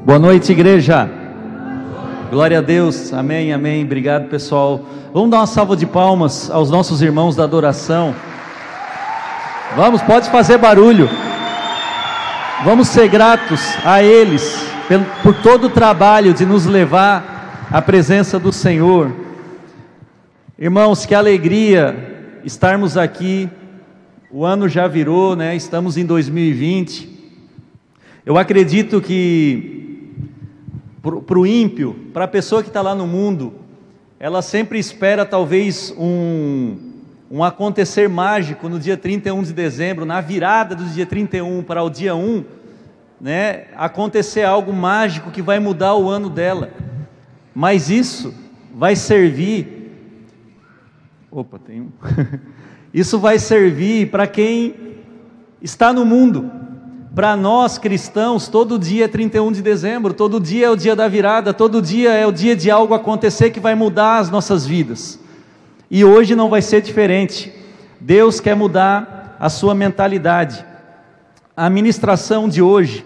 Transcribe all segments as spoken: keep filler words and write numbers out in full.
Boa noite, igreja. Glória a Deus. Amém, amém. Obrigado, pessoal. Vamos dar uma salva de palmas aos nossos irmãos da adoração. Vamos, pode fazer barulho. Vamos ser gratos a eles por, por todo o trabalho de nos levar à presença do Senhor. Irmãos, que alegria estarmos aqui. O ano já virou, né? Estamos em dois mil e vinte. Eu acredito que para o ímpio, para a pessoa que está lá no mundo, ela sempre espera talvez um, um acontecer mágico no dia trinta e um de dezembro, na virada do dia trinta e um para o dia um, né, acontecer algo mágico que vai mudar o ano dela. Mas isso vai servir, opa, tem um, isso vai servir para quem está no mundo. Para nós cristãos, todo dia é trinta e um de dezembro, todo dia é o dia da virada, todo dia é o dia de algo acontecer que vai mudar as nossas vidas. E hoje não vai ser diferente. Deus quer mudar a sua mentalidade. A ministração de hoje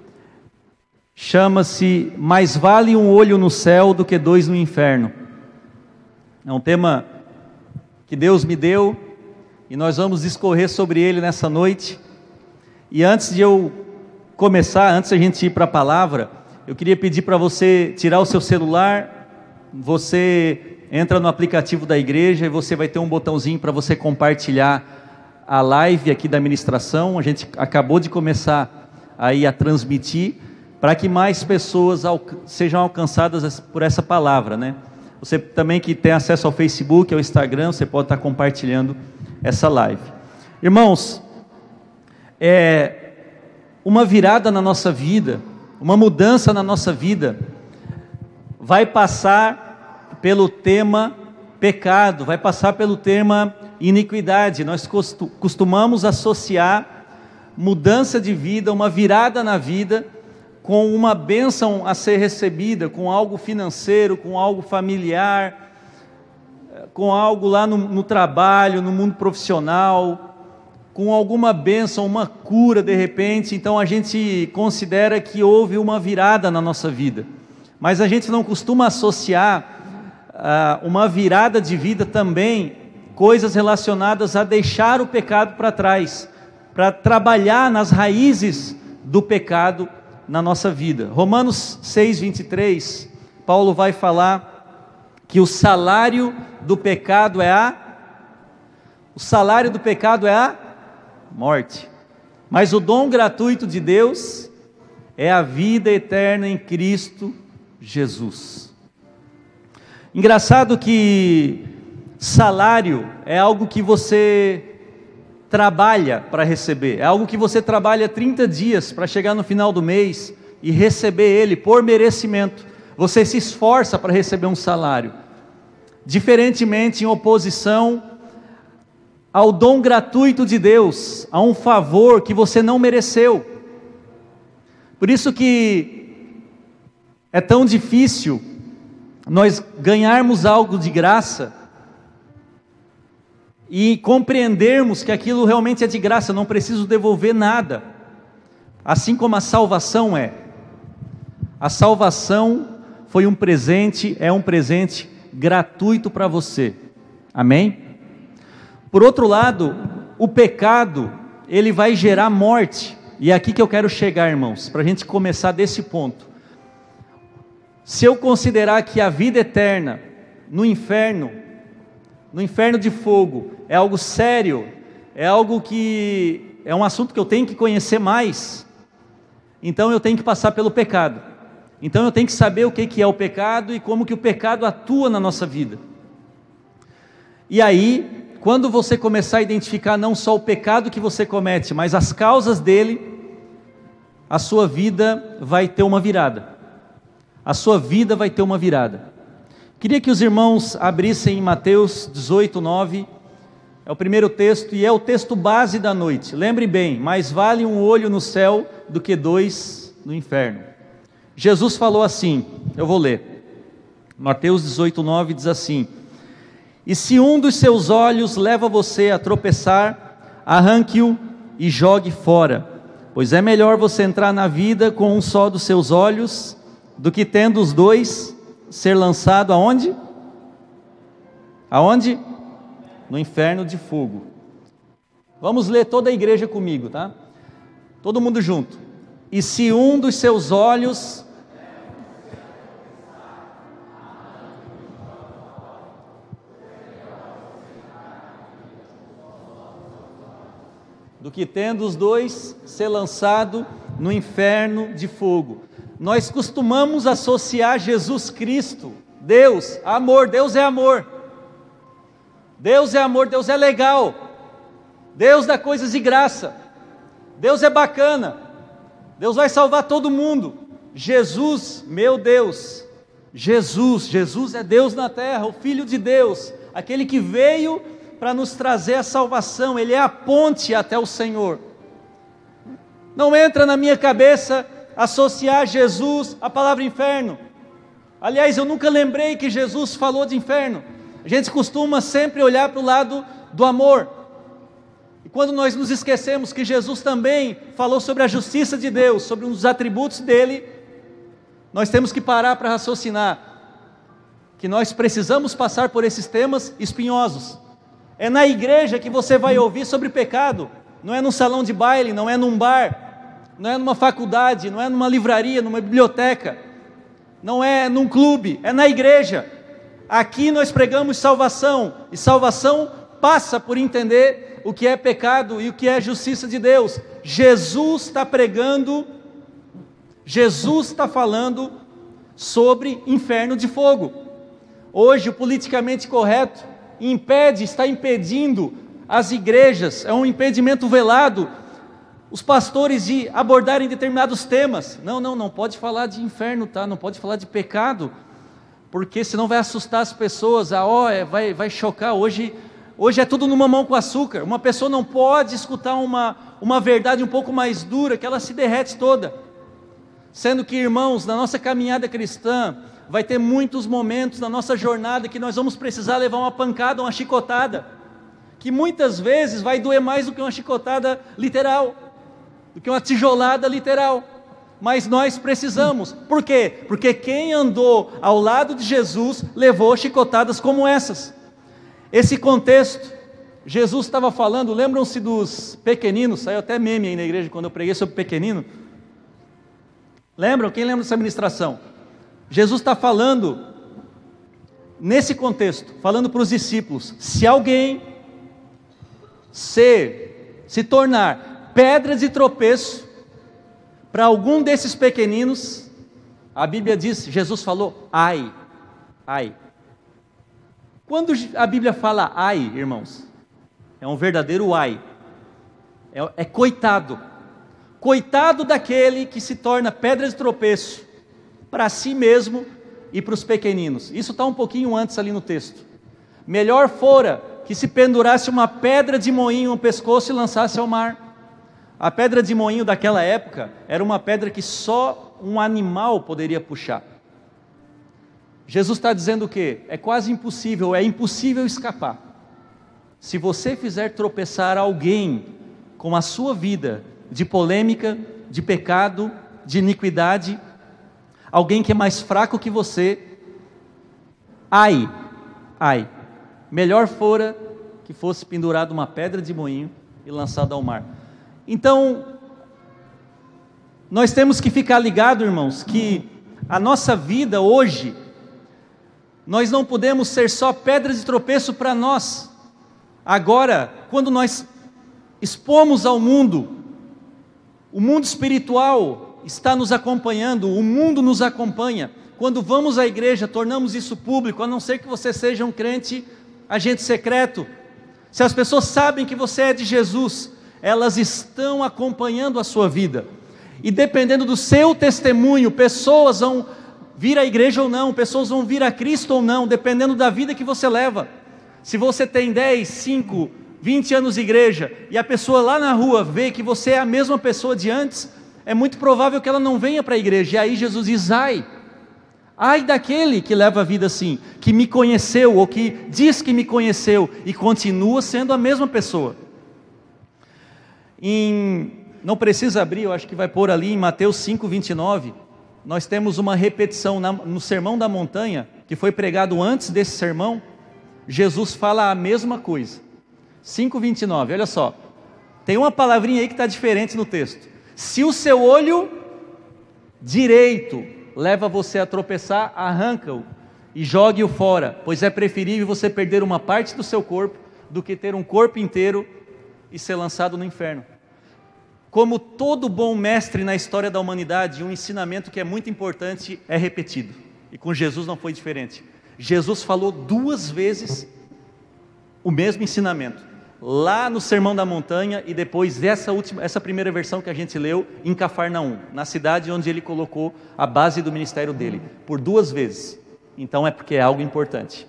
chama-se "Mais vale um olho no céu do que dois no inferno". É um tema que Deus me deu e nós vamos discorrer sobre ele nessa noite. E antes de eu começar, antes de a gente ir para a palavra, eu queria pedir para você tirar o seu celular. Você entra no aplicativo da igreja e você vai ter um botãozinho para você compartilhar a live aqui da ministração. A gente acabou de começar aí a transmitir, para que mais pessoas al- sejam alcançadas por essa palavra, né? Você também que tem acesso ao Facebook, ao Instagram, você pode estar compartilhando essa live. Irmãos, é uma virada na nossa vida, uma mudança na nossa vida, vai passar pelo tema pecado, vai passar pelo tema iniquidade. Nós costumamos associar mudança de vida, uma virada na vida, com uma bênção a ser recebida, com algo financeiro, com algo familiar, com algo lá no, no trabalho, no mundo profissional, com alguma bênção, uma cura de repente. Então a gente considera que houve uma virada na nossa vida, mas a gente não costuma associar uh, uma virada de vida também coisas relacionadas a deixar o pecado para trás, para trabalhar nas raízes do pecado na nossa vida. Romanos seis, vinte e três, Paulo vai falar que o salário do pecado é a o salário do pecado é a morte, mas o dom gratuito de Deus é a vida eterna em Cristo Jesus. Engraçado que salário é algo que você trabalha para receber, é algo que você trabalha trinta dias para chegar no final do mês e receber ele por merecimento. Você se esforça para receber um salário, diferentemente em oposição ao dom gratuito de Deus, a um favor que você não mereceu. Por isso que é tão difícil nós ganharmos algo de graça e compreendermos que aquilo realmente é de graça, eu não preciso devolver nada. Assim como a salvação é. A salvação foi um presente, é um presente gratuito para você. Amém? Por outro lado, o pecado, ele vai gerar morte. E é aqui que eu quero chegar, irmãos, para a gente começar desse ponto. Se eu considerar que a vida eterna no inferno, no inferno de fogo, é algo sério, é algo que é um assunto que eu tenho que conhecer mais, então eu tenho que passar pelo pecado. Então eu tenho que saber o que é o pecado e como que o pecado atua na nossa vida. E aí, quando você começar a identificar não só o pecado que você comete, mas as causas dele, a sua vida vai ter uma virada. A sua vida vai ter uma virada. Queria que os irmãos abrissem em Mateus dezoito, nove, é o primeiro texto e é o texto base da noite. Lembrem bem, mais vale um olho no céu do que dois no inferno. Jesus falou assim, eu vou ler. Mateus dezoito, nove diz assim: "E se um dos seus olhos leva você a tropeçar, arranque-o e jogue fora. Pois é melhor você entrar na vida com um só dos seus olhos, do que tendo os dois, ser lançado aonde? Aonde? No inferno de fogo. Vamos ler toda a igreja comigo, tá? Todo mundo junto. E se um dos seus olhos... do que tendo os dois, ser lançado no inferno de fogo. Nós costumamos associar Jesus Cristo, Deus, amor, Deus é amor. Deus é amor, Deus é legal. Deus dá coisas de graça. Deus é bacana. Deus vai salvar todo mundo. Jesus, meu Deus, Jesus, Jesus é Deus na terra, o Filho de Deus, aquele que veio para nos trazer a salvação, Ele é a ponte até o Senhor. Não entra na minha cabeça associar Jesus à palavra inferno. Aliás, eu nunca lembrei que Jesus falou de inferno. A gente costuma sempre olhar para o lado do amor. E quando nós nos esquecemos que Jesus também falou sobre a justiça de Deus, sobre um dos atributos dele, nós temos que parar para raciocinar que nós precisamos passar por esses temas espinhosos. É na igreja que você vai ouvir sobre pecado, não é num salão de baile, não é num bar, não é numa faculdade, não é numa livraria, numa biblioteca, não é num clube, é na igreja. Aqui nós pregamos salvação, e salvação passa por entender o que é pecado e o que é justiça de Deus. Jesus está pregando, Jesus está falando sobre inferno de fogo. Hoje o politicamente correto impede, está impedindo as igrejas, é um impedimento velado, os pastores de abordarem determinados temas. Não, não, não pode falar de inferno, tá? Não pode falar de pecado, porque senão vai assustar as pessoas, ah, ó, é, vai, vai chocar. Hoje, hoje é tudo no mamão com açúcar. Uma pessoa não pode escutar uma, uma verdade um pouco mais dura, que ela se derrete toda. Sendo que, irmãos, na nossa caminhada cristã, vai ter muitos momentos na nossa jornada que nós vamos precisar levar uma pancada, uma chicotada, que muitas vezes vai doer mais do que uma chicotada literal, do que uma tijolada literal, mas nós precisamos. Por quê? Porque quem andou ao lado de Jesus levou chicotadas como essas. Esse contexto, Jesus estava falando, lembram-se dos pequeninos? Saiu até meme aí na igreja quando eu preguei sobre pequenino. Lembram? Quem lembra dessa ministração? Jesus está falando, nesse contexto, falando para os discípulos, se alguém ser, se tornar pedra de tropeço para algum desses pequeninos, a Bíblia diz, Jesus falou, ai, ai. Quando a Bíblia fala ai, irmãos, é um verdadeiro ai, é, é coitado, coitado daquele que se torna pedra de tropeço para si mesmo e para os pequeninos. Isso está um pouquinho antes ali no texto. Melhor fora que se pendurasse uma pedra de moinho no pescoço e lançasse ao mar. A pedra de moinho daquela época era uma pedra que só um animal poderia puxar. Jesus está dizendo o quê? É quase impossível, é impossível escapar. Se você fizer tropeçar alguém com a sua vida de polêmica, de pecado, de iniquidade, alguém que é mais fraco que você, ai, ai, melhor fora que fosse pendurado uma pedra de moinho e lançado ao mar. Então, nós temos que ficar ligado, irmãos, que a nossa vida hoje, nós não podemos ser só pedra de tropeço para nós. Agora, quando nós expomos ao mundo, o mundo espiritual está nos acompanhando, o mundo nos acompanha. Quando vamos à igreja, tornamos isso público, a não ser que você seja um crente, agente secreto. Se as pessoas sabem que você é de Jesus, elas estão acompanhando a sua vida. E dependendo do seu testemunho, pessoas vão vir à igreja ou não, pessoas vão vir a Cristo ou não, dependendo da vida que você leva. Se você tem dez, cinco, vinte anos de igreja, e a pessoa lá na rua vê que você é a mesma pessoa de antes, é muito provável que ela não venha para a igreja. E aí Jesus diz, ai, ai daquele que leva a vida assim, que me conheceu, ou que diz que me conheceu, e continua sendo a mesma pessoa. Em não precisa abrir, eu acho que vai pôr ali em Mateus cinco, vinte e nove, nós temos uma repetição na, no Sermão da Montanha, que foi pregado antes desse sermão. Jesus fala a mesma coisa. cinco, vinte e nove, olha só, tem uma palavrinha aí que está diferente no texto. Se o seu olho direito leva você a tropeçar, arranca-o e jogue-o fora, pois é preferível você perder uma parte do seu corpo do que ter um corpo inteiro e ser lançado no inferno. Como todo bom mestre na história da humanidade, um ensinamento que é muito importante é repetido, e com Jesus não foi diferente. Jesus falou duas vezes o mesmo ensinamento, lá no Sermão da Montanha, e depois essa, última, essa primeira versão que a gente leu em Cafarnaum, na cidade onde ele colocou a base do ministério dele, por duas vezes. Então é porque é algo importante.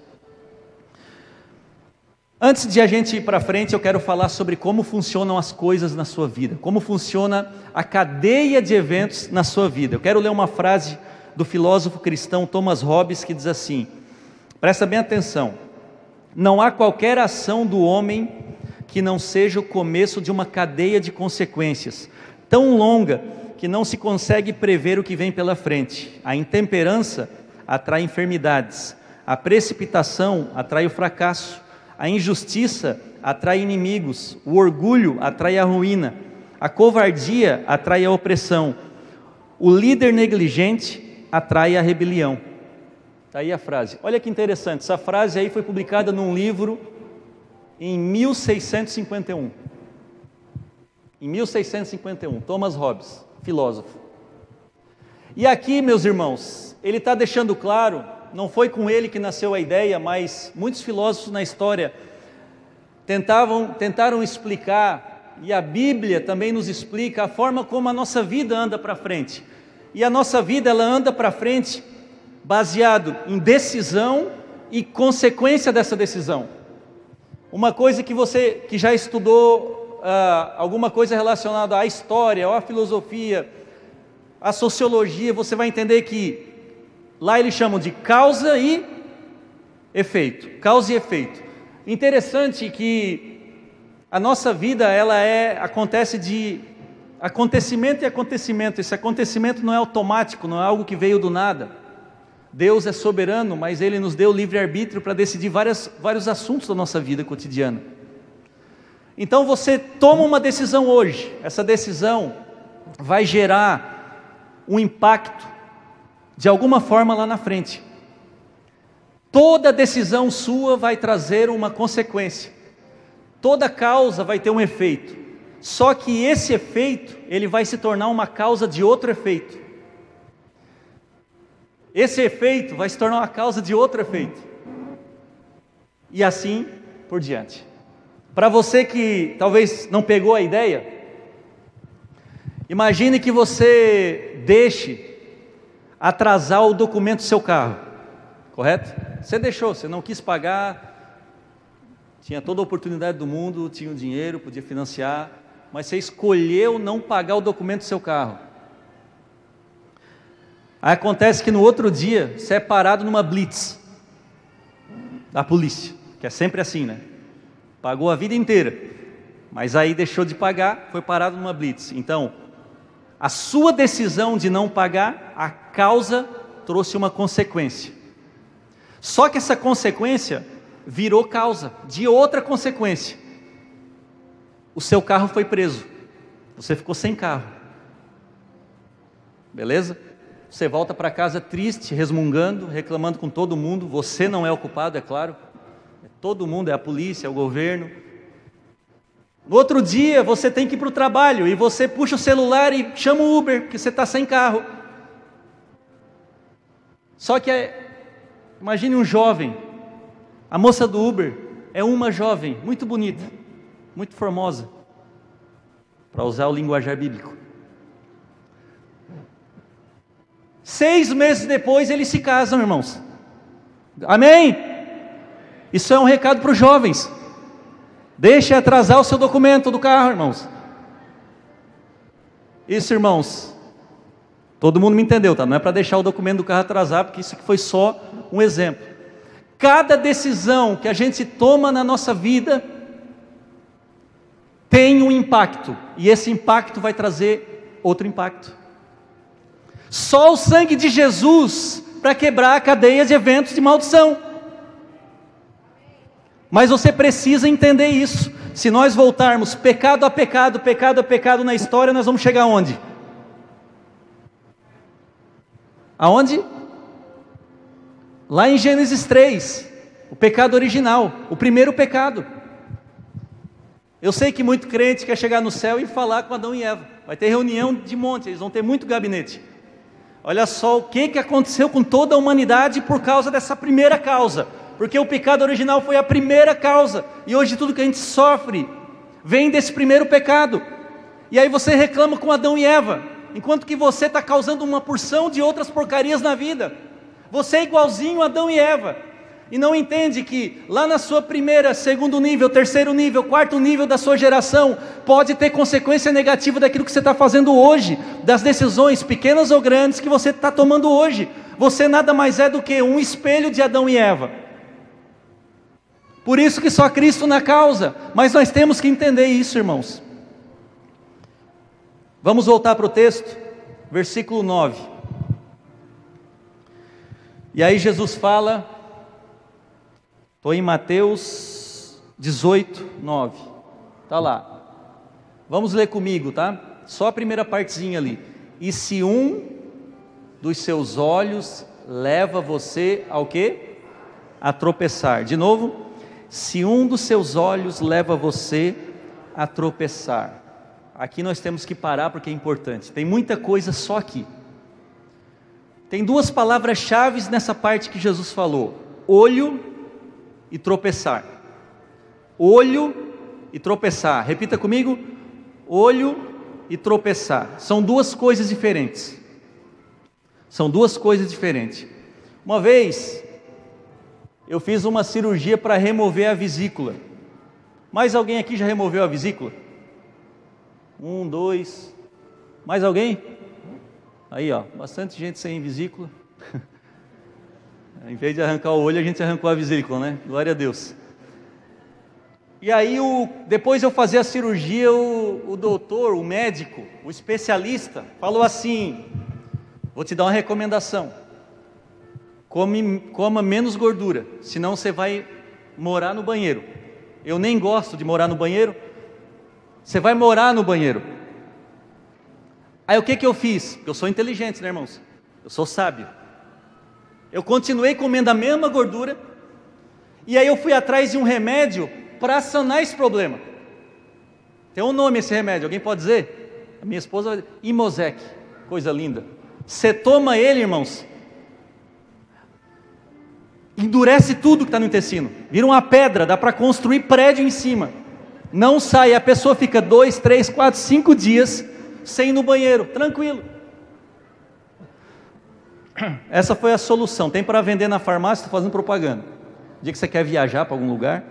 Antes de a gente ir para frente, eu quero falar sobre como funcionam as coisas na sua vida, como funciona a cadeia de eventos na sua vida. Eu quero ler uma frase do filósofo cristão Thomas Hobbes, que diz assim, presta bem atenção: não há qualquer ação do homem que não seja o começo de uma cadeia de consequências, tão longa que não se consegue prever o que vem pela frente. A intemperança atrai enfermidades, a precipitação atrai o fracasso, a injustiça atrai inimigos, o orgulho atrai a ruína, a covardia atrai a opressão, o líder negligente atrai a rebelião. Está aí a frase. Olha que interessante, essa frase aí foi publicada num livro em mil seiscentos e cinquenta e um. Em mil seiscentos e cinquenta e um, Thomas Hobbes, filósofo. E aqui, meus irmãos, ele está deixando claro, não foi com ele que nasceu a ideia, mas muitos filósofos na história tentavam, tentaram explicar, e a Bíblia também nos explica a forma como a nossa vida anda para frente. E a nossa vida, ela anda para frente baseado em decisão e consequência dessa decisão. Uma coisa que você que já estudou, uh, alguma coisa relacionada à história, ou à filosofia, à sociologia, você vai entender que lá eles chamam de causa e efeito, causa e efeito. Interessante que a nossa vida, ela é, acontece de acontecimento e acontecimento. Esse acontecimento não é automático, não é algo que veio do nada. Deus é soberano, mas Ele nos deu livre-arbítrio para decidir várias, vários assuntos da nossa vida cotidiana. Então você toma uma decisão hoje, essa decisão vai gerar um impacto de alguma forma lá na frente. Toda decisão sua vai trazer uma consequência, toda causa vai ter um efeito, só que esse efeito, ele vai se tornar uma causa de outro efeito, esse efeito vai se tornar uma causa de outro efeito, e assim por diante. Para você que talvez não pegou a ideia, imagine que você deixe atrasar o documento do seu carro, correto? Você deixou, você não quis pagar, tinha toda a oportunidade do mundo, tinha o dinheiro, podia financiar, mas você escolheu não pagar o documento do seu carro. Aí acontece que no outro dia, você é parado numa blitz da polícia, que é sempre assim, né? Pagou a vida inteira, mas aí deixou de pagar, foi parado numa blitz. Então, a sua decisão de não pagar, a causa trouxe uma consequência. Só que essa consequência virou causa de outra consequência. O seu carro foi preso, você ficou sem carro. Beleza? Você volta para casa triste, resmungando, reclamando com todo mundo. Você não é o culpado, é claro. Todo mundo, é a polícia, é o governo. No outro dia você tem que ir para o trabalho e você puxa o celular e chama o Uber, porque você está sem carro. Só que, é, imagine um jovem, a moça do Uber é uma jovem, muito bonita, muito formosa, para usar o linguajar bíblico. Seis meses depois eles se casam, irmãos. Amém? Isso é um recado para os jovens. Deixe atrasar o seu documento do carro, irmãos. Isso, irmãos, todo mundo me entendeu, tá? Não é para deixar o documento do carro atrasar, porque isso aqui foi só um exemplo. Cada decisão que a gente toma na nossa vida tem um impacto, e esse impacto vai trazer outro impacto. Só o sangue de Jesus para quebrar a cadeia de eventos de maldição. Mas você precisa entender isso. Se nós voltarmos pecado a pecado, pecado a pecado na história, nós vamos chegar aonde? Aonde? Lá em Gênesis três, o pecado original, o primeiro pecado. Eu sei que muito crente quer chegar no céu e falar com Adão e Eva. Vai ter reunião de monte, eles vão ter muito gabinete. Olha só o que, que aconteceu com toda a humanidade por causa dessa primeira causa. Porque o pecado original foi a primeira causa. E hoje tudo que a gente sofre vem desse primeiro pecado. E aí você reclama com Adão e Eva, enquanto que você está causando uma porção de outras porcarias na vida. Você é igualzinho a Adão e Eva. E não entende que lá na sua primeira, segundo nível, terceiro nível, quarto nível da sua geração, pode ter consequência negativa daquilo que você está fazendo hoje, das decisões pequenas ou grandes que você está tomando hoje. Você nada mais é do que um espelho de Adão e Eva. Por isso que só Cristo na causa, mas nós temos que entender isso, irmãos. Vamos voltar para o texto, versículo nove. E aí Jesus fala, estou em Mateus dezoito, nove, está lá. Vamos ler comigo, tá? Só a primeira partezinha ali. E se um dos seus olhos leva você ao quê? A tropeçar. De novo. Se um dos seus olhos leva você a tropeçar. Aqui nós temos que parar porque é importante. Tem muita coisa só aqui. Tem duas palavras-chave nessa parte que Jesus falou: olho e tropeçar. Olho e tropeçar. Repita comigo: olho e tropeçar. São duas coisas diferentes. São duas coisas diferentes. Uma vez eu fiz uma cirurgia para remover a vesícula. Mais alguém aqui já removeu a vesícula? Um, dois. Mais alguém? Aí, ó, bastante gente sem vesícula. Em vez de arrancar o olho, a gente arrancou a vesícula, né? Glória a Deus. E aí, o, depois de eu fazer a cirurgia, o, o doutor, o médico, o especialista, falou assim: vou te dar uma recomendação. Come, coma menos gordura, senão você vai morar no banheiro. Eu nem gosto de morar no banheiro. Você vai morar no banheiro. Aí o que que eu fiz? Eu sou inteligente, né, irmãos? Eu sou sábio. Eu continuei comendo a mesma gordura. E aí eu fui atrás de um remédio para sanar esse problema. Tem um nome esse remédio, alguém pode dizer? A minha esposa vai dizer, Imosec, coisa linda. Você toma ele, irmãos, endurece tudo que está no intestino, vira uma pedra, dá para construir prédio em cima, não sai, a pessoa fica dois, três, quatro, cinco dias sem ir no banheiro, tranquilo. Essa foi a solução, tem para vender na farmácia, estou fazendo propaganda. O dia que você quer viajar para algum lugar,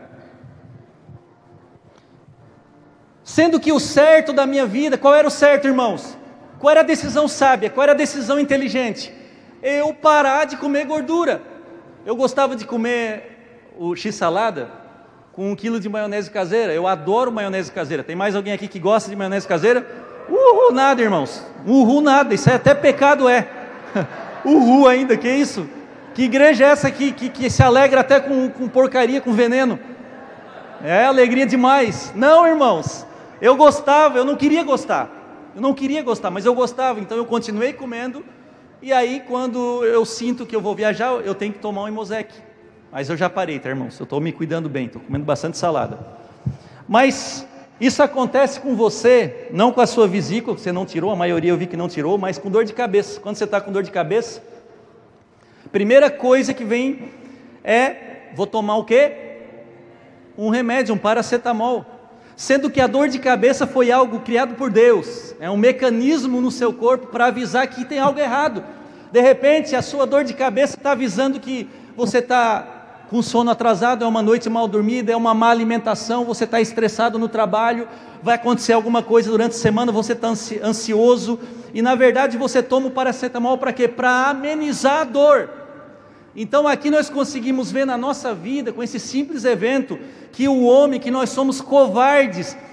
sendo que o certo da minha vida, qual era o certo, irmãos? Qual era a decisão sábia, qual era a decisão inteligente? Eu parar de comer gordura. Eu gostava de comer o x-salada com um quilo de maionese caseira. Eu adoro maionese caseira. Tem mais alguém aqui que gosta de maionese caseira? Uhul nada, irmãos. Uhul nada, isso é até pecado é. Uhul ainda, que isso? Que igreja é essa aqui que, que se alegra até com, com porcaria, com veneno? É alegria demais. Não, irmãos, eu gostava, eu não queria gostar. Eu não queria gostar, mas eu gostava, então eu continuei comendo. E aí, quando eu sinto que eu vou viajar, eu tenho que tomar um Imosec. Mas eu já parei, tá, irmãos? Eu estou me cuidando bem, estou comendo bastante salada. Mas isso acontece com você, não com a sua vesícula, que você não tirou, a maioria eu vi que não tirou, mas com dor de cabeça. Quando você está com dor de cabeça, primeira coisa que vem é, vou tomar o quê? Um remédio, um paracetamol. Sendo que a dor de cabeça foi algo criado por Deus, é um mecanismo no seu corpo para avisar que tem algo errado. De repente a sua dor de cabeça está avisando que você está com sono atrasado, é uma noite mal dormida, é uma má alimentação, você está estressado no trabalho, vai acontecer alguma coisa durante a semana, você está ansioso, e na verdade você toma o paracetamol para quê? Para amenizar a dor. Então aqui nós conseguimos ver na nossa vida, com esse simples evento, que o homem, que nós somos covardes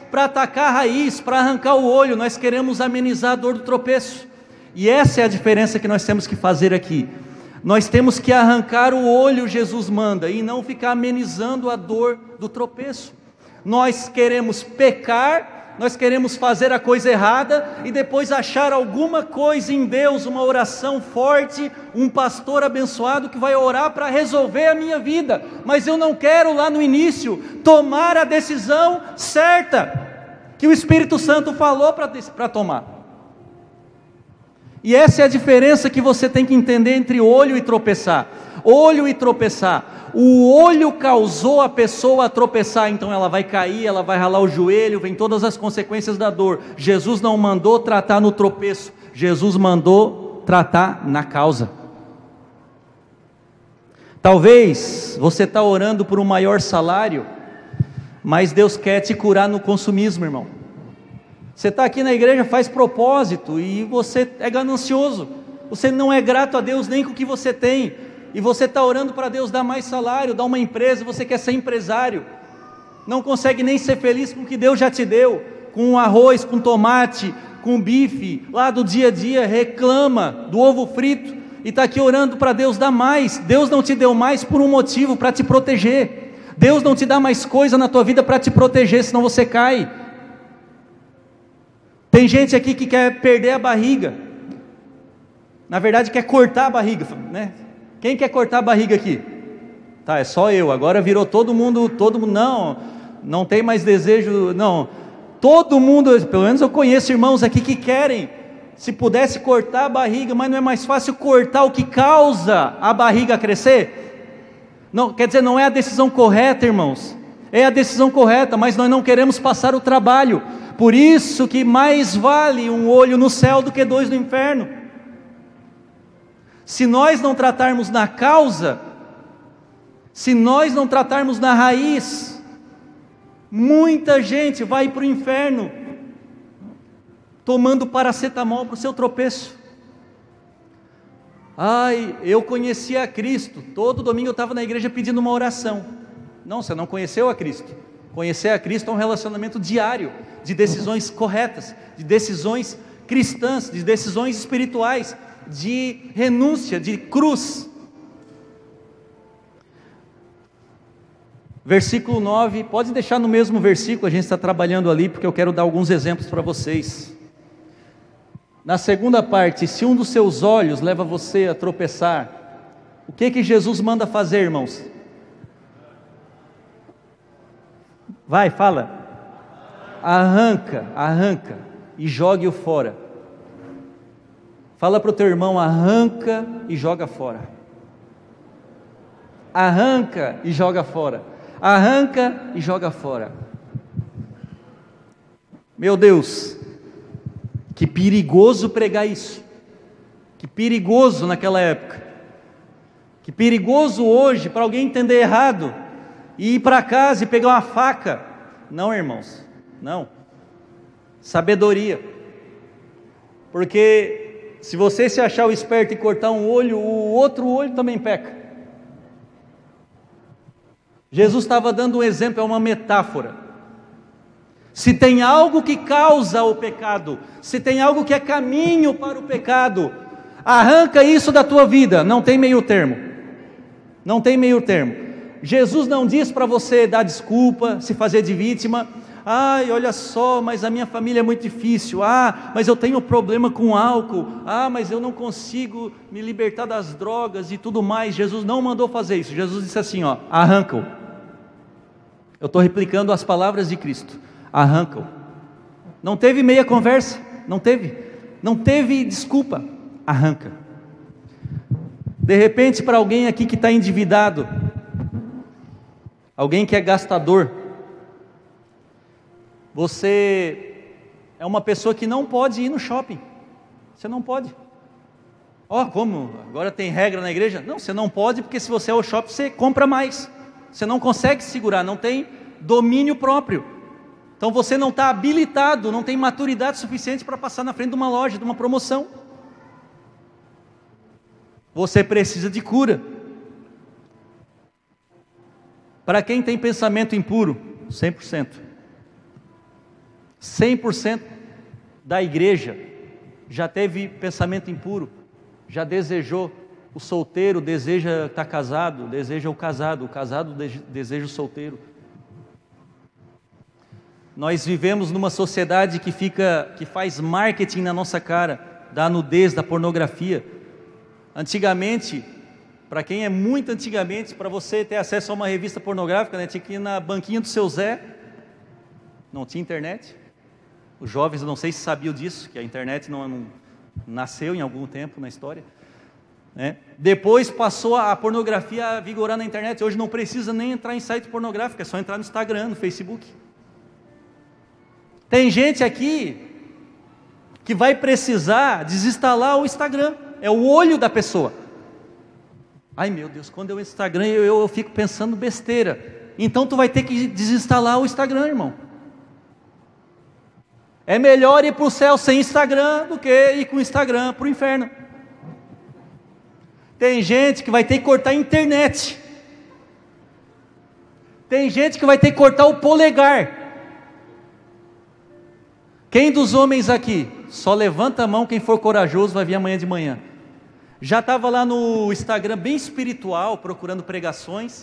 para atacar a raiz, para arrancar o olho, nós queremos amenizar a dor do tropeço. E essa é a diferença que nós temos que fazer aqui. Nós temos que arrancar o olho, Jesus manda, e não ficar amenizando a dor do tropeço. Nós queremos pecar, nós queremos fazer a coisa errada e depois achar alguma coisa em Deus, uma oração forte, um pastor abençoado que vai orar para resolver a minha vida, mas eu não quero lá no início tomar a decisão certa, que o Espírito Santo falou para tomar. E essa é a diferença que você tem que entender entre olho e tropeçar. Olho e tropeçar. O olho causou a pessoa a tropeçar, então ela vai cair, ela vai ralar o joelho, vem todas as consequências da dor. Jesus não mandou tratar no tropeço, Jesus mandou tratar na causa. Talvez você está orando por um maior salário, mas Deus quer te curar no consumismo, irmão. Você está aqui na igreja, faz propósito e você é ganancioso, você não é grato a Deus nem com o que você tem, e você está orando para Deus dar mais salário, dar uma empresa, você quer ser empresário, não consegue nem ser feliz com o que Deus já te deu, com arroz, com tomate, com bife, lá do dia a dia, reclama do ovo frito, e está aqui orando para Deus dar mais. Deus não te deu mais por um motivo, para te proteger. Deus não te dá mais coisa na tua vida para te proteger, senão você cai. Tem gente aqui que quer perder a barriga, na verdade quer cortar a barriga, né? Quem quer cortar a barriga aqui? Tá, é só eu, agora virou todo mundo, todo mundo, não, não tem mais desejo, não, todo mundo, pelo menos eu conheço irmãos aqui que querem, se pudesse cortar a barriga, mas não é mais fácil cortar o que causa a barriga crescer? Não, quer dizer, não é a decisão correta, irmãos, é a decisão correta, mas nós não queremos passar o trabalho, por isso que mais vale um olho no céu do que dois no inferno. Se nós não tratarmos na causa, se nós não tratarmos na raiz, muita gente vai para o inferno, tomando paracetamol para o seu tropeço. Ai, eu conheci a Cristo, todo domingo eu estava na igreja pedindo uma oração. Não, você não conheceu a Cristo. Conhecer a Cristo é um relacionamento diário, de decisões corretas, de decisões cristãs, de decisões espirituais, de renúncia, de cruz. Versículo nove, pode deixar no mesmo versículo, a gente está trabalhando ali, porque eu quero dar alguns exemplos para vocês. Na segunda parte, se um dos seus olhos leva você a tropeçar, o que que Jesus manda fazer, irmãos? Vai, fala. Arranca, arranca e jogue-o fora. Fala para o teu irmão, arranca e joga fora. Arranca e joga fora. Arranca e joga fora. Meu Deus, que perigoso pregar isso. Que perigoso naquela época. Que perigoso hoje para alguém entender errado e ir para casa e pegar uma faca. Não, irmãos, não. Sabedoria. Porque se você se achar o esperto e cortar um olho, o outro olho também peca. Jesus estava dando um exemplo, é uma metáfora. Se tem algo que causa o pecado, se tem algo que é caminho para o pecado, arranca isso da tua vida, não tem meio termo. Não tem meio termo. Jesus não diz para você dar desculpa, se fazer de vítima. Ai, olha só, mas a minha família é muito difícil. Ah, mas eu tenho problema com álcool. Ah, mas eu não consigo me libertar das drogas e tudo mais. Jesus não mandou fazer isso. Jesus disse assim, ó, arranca-o. Eu estou replicando as palavras de Cristo. Arranca-o. Não teve meia conversa, não teve. Não teve desculpa. Arranca. De repente, para alguém aqui que está endividado, alguém que é gastador, você é uma pessoa que não pode ir no shopping. Você não pode. Ó, oh, como? Agora tem regra na igreja? Não, você não pode, porque se você é ao shopping, você compra mais. Você não consegue segurar, não tem domínio próprio. Então você não está habilitado, não tem maturidade suficiente para passar na frente de uma loja, de uma promoção. Você precisa de cura. Para quem tem pensamento impuro, cem por cento. cem por cento da igreja já teve pensamento impuro, já desejou. O solteiro deseja estar casado, deseja o casado, o casado deseja o solteiro. Nós vivemos numa sociedade que fica, que faz marketing na nossa cara, da nudez, da pornografia. Antigamente, para quem é muito antigamente, para você ter acesso a uma revista pornográfica, né, tinha que ir na banquinha do seu Zé, não tinha internet. Os jovens, não sei se sabiam disso, que a internet não, não nasceu em algum tempo na história. Né? Depois passou a pornografia a vigorar na internet. Hoje não precisa nem entrar em site pornográfico, é só entrar no Instagram, no Facebook. Tem gente aqui que vai precisar desinstalar o Instagram, é o olho da pessoa. Ai meu Deus, quando eu Instagram eu, eu, eu fico pensando besteira. Então tu vai ter que desinstalar o Instagram, irmão. É melhor ir para o céu sem Instagram do que ir com o Instagram para o inferno. Tem gente que vai ter que cortar a internet. Tem gente que vai ter que cortar o polegar. Quem dos homens aqui, só levanta a mão quem for corajoso, vai vir amanhã de manhã. Já estava lá no Instagram bem espiritual, procurando pregações.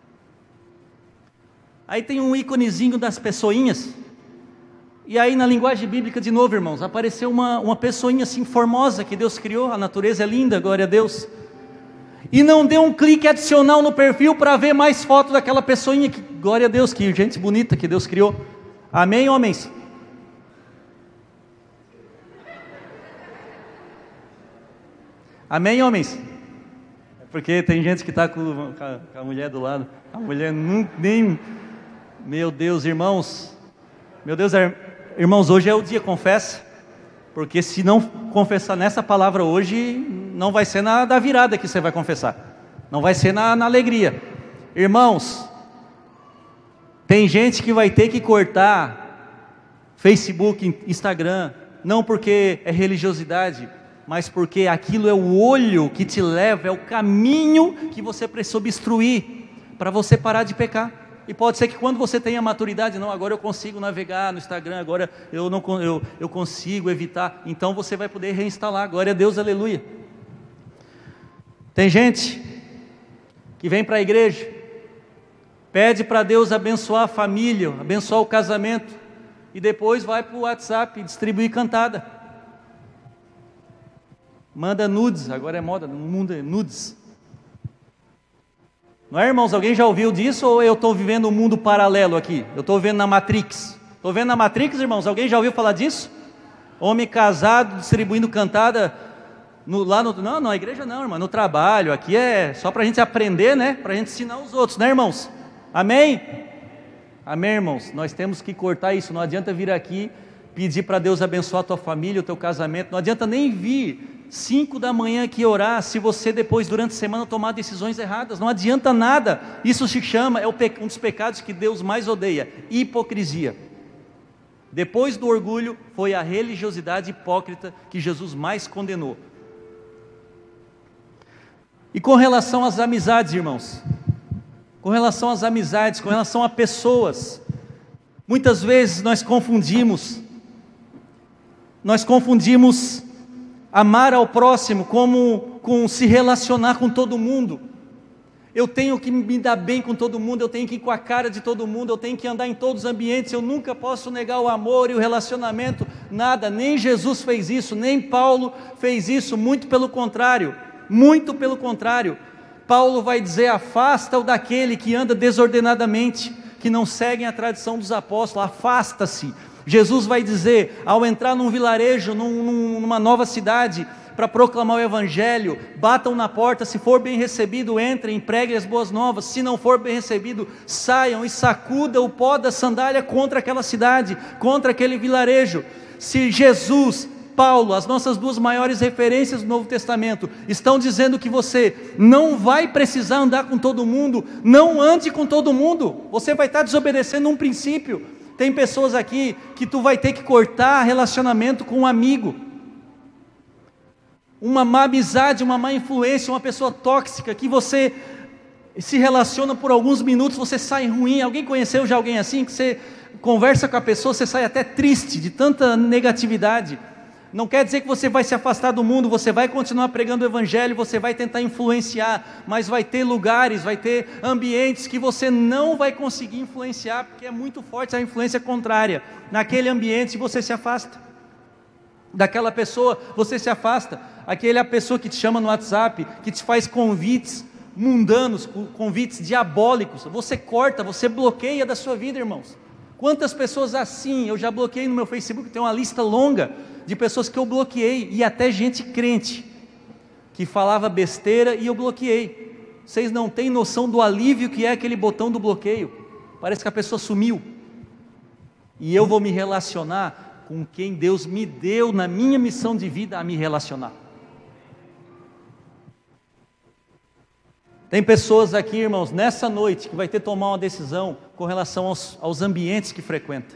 Aí tem um íconezinho das pessoinhas. E aí na linguagem bíblica de novo, irmãos, apareceu uma, uma pessoinha assim formosa que Deus criou. A natureza é linda, glória a Deus. E não deu um clique adicional no perfil para ver mais fotos daquela pessoinha, que, glória a Deus, que gente bonita que Deus criou. Amém, homens? Amém, homens? Porque tem gente que está com, com a mulher do lado. A mulher não, nem... Meu Deus, irmãos. Meu Deus, irmãos, hoje é o dia, confessa. Porque se não confessar nessa palavra hoje, não vai ser na da virada que você vai confessar. Não vai ser na, na alegria. Irmãos, tem gente que vai ter que cortar Facebook, Instagram, não porque é religiosidade, mas porque aquilo é o olho que te leva, é o caminho que você precisa obstruir para você parar de pecar. E pode ser que quando você tenha maturidade, não, agora eu consigo navegar no Instagram, agora eu, não, eu, eu consigo evitar, então você vai poder reinstalar, glória a Deus, aleluia. Tem gente que vem para a igreja, pede para Deus abençoar a família, abençoar o casamento, e depois vai para o WhatsApp distribuir cantada. Manda nudes, agora é moda, no mundo é nudes. Não é, irmãos? Alguém já ouviu disso ou eu estou vivendo um mundo paralelo aqui? Eu estou vivendo na Matrix. Estou vendo na Matrix, irmãos? Alguém já ouviu falar disso? Homem casado distribuindo cantada no, lá no... Não, na igreja não, irmão, no trabalho. Aqui é só para a gente aprender, né? Para a gente ensinar os outros, né, irmãos? Amém? Amém, irmãos? Nós temos que cortar isso. Não adianta vir aqui pedir para Deus abençoar a tua família, o teu casamento. Não adianta nem vir cinco da manhã aqui orar, se você depois durante a semana tomar decisões erradas, não adianta nada. Isso se chama, é um dos pecados que Deus mais odeia, hipocrisia. Depois do orgulho, foi a religiosidade hipócrita que Jesus mais condenou. E com relação às amizades, irmãos, com relação às amizades, com relação a pessoas, muitas vezes nós confundimos, nós confundimos amar ao próximo como com se relacionar com todo mundo. Eu tenho que me dar bem com todo mundo, eu tenho que ir com a cara de todo mundo, eu tenho que andar em todos os ambientes, eu nunca posso negar o amor e o relacionamento, nada, nem Jesus fez isso, nem Paulo fez isso, muito pelo contrário, muito pelo contrário. Paulo vai dizer, afasta-o daquele que anda desordenadamente, que não seguem a tradição dos apóstolos, afasta-se. Jesus vai dizer, ao entrar num vilarejo, num, numa nova cidade, para proclamar o evangelho, batam na porta, se for bem recebido, entrem, preguem as boas novas, se não for bem recebido, saiam e sacudam o pó da sandália contra aquela cidade, contra aquele vilarejo. Se Jesus, Paulo, as nossas duas maiores referências do Novo Testamento, estão dizendo que você não vai precisar andar com todo mundo, não ande com todo mundo, você vai estar desobedecendo um princípio. Tem pessoas aqui que tu vai ter que cortar relacionamento com um amigo, uma má amizade, uma má influência, uma pessoa tóxica, que você se relaciona por alguns minutos, você sai ruim. Alguém conheceu já alguém assim, que você conversa com a pessoa, você sai até triste de tanta negatividade. Não quer dizer que você vai se afastar do mundo, você vai continuar pregando o evangelho, você vai tentar influenciar, mas vai ter lugares, vai ter ambientes que você não vai conseguir influenciar, porque é muito forte a influência contrária. Naquele ambiente você se afasta. Daquela pessoa você se afasta. Aquela pessoa que te chama no WhatsApp, que te faz convites mundanos, convites diabólicos, você corta, você bloqueia da sua vida, irmãos. Quantas pessoas assim, eu já bloqueei no meu Facebook, tem uma lista longa de pessoas que eu bloqueei, e até gente crente, que falava besteira e eu bloqueei. Vocês não têm noção do alívio que é aquele botão do bloqueio, parece que a pessoa sumiu, e eu vou me relacionar com quem Deus me deu na minha missão de vida a me relacionar. Tem pessoas aqui, irmãos, nessa noite, que vai ter que tomar uma decisão com relação aos, aos ambientes que frequenta.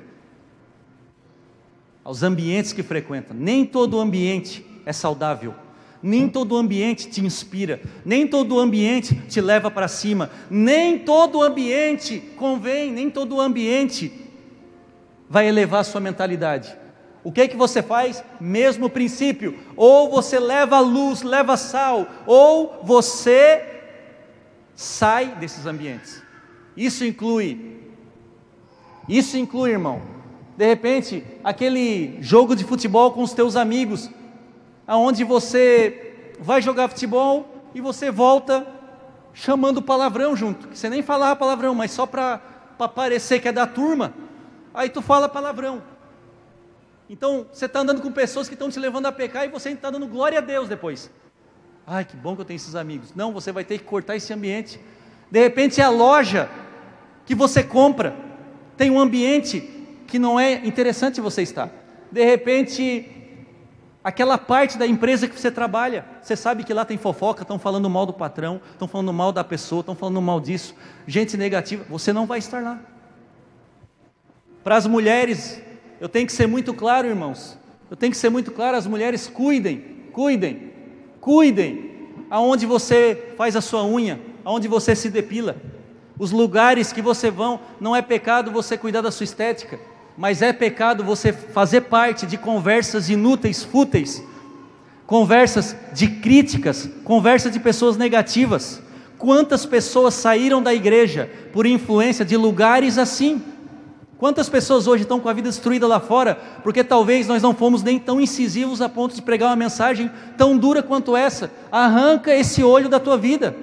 Aos ambientes que frequenta. Nem todo ambiente é saudável. Nem todo ambiente te inspira. Nem todo ambiente te leva para cima. Nem todo ambiente convém. Nem todo ambiente vai elevar a sua mentalidade. O que é que você faz? Mesmo princípio. Ou você leva luz, leva sal. Ou você sai desses ambientes. Isso inclui, isso inclui, irmão, de repente, aquele jogo de futebol com os teus amigos, aonde você vai jogar futebol e você volta chamando palavrão junto, que você nem falava palavrão, mas só para parecer que é da turma, aí tu fala palavrão. Então, você está andando com pessoas que estão te levando a pecar e você está dando glória a Deus depois. Ai, que bom que eu tenho esses amigos. Não, você vai ter que cortar esse ambiente. De repente é a loja que você compra, tem um ambiente que não é interessante você estar. De repente, aquela parte da empresa que você trabalha, você sabe que lá tem fofoca, estão falando mal do patrão, estão falando mal da pessoa, estão falando mal disso, gente negativa, você não vai estar lá. Para as mulheres, eu tenho que ser muito claro, irmãos, eu tenho que ser muito claro, as mulheres cuidem, cuidem, Cuidem, aonde você faz a sua unha, aonde você se depila, os lugares que você vão, não é pecado você cuidar da sua estética, mas é pecado você fazer parte de conversas inúteis, fúteis, conversas de críticas, conversas de pessoas negativas. Quantas pessoas saíram da igreja por influência de lugares assim? Quantas pessoas hoje estão com a vida destruída lá fora, porque talvez nós não fomos nem tão incisivos a ponto de pregar uma mensagem tão dura quanto essa. Arranca esse olho da tua vida.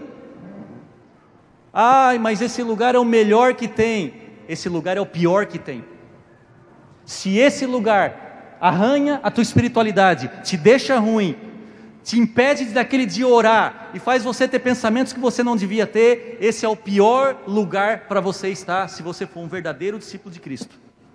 Ai, mas esse lugar é o melhor que tem. Esse lugar é o pior que tem. Se esse lugar arranha a tua espiritualidade, te deixa ruim, te impede daquele dia orar e faz você ter pensamentos que você não devia ter, esse é o pior lugar para você estar, se você for um verdadeiro discípulo de Cristo.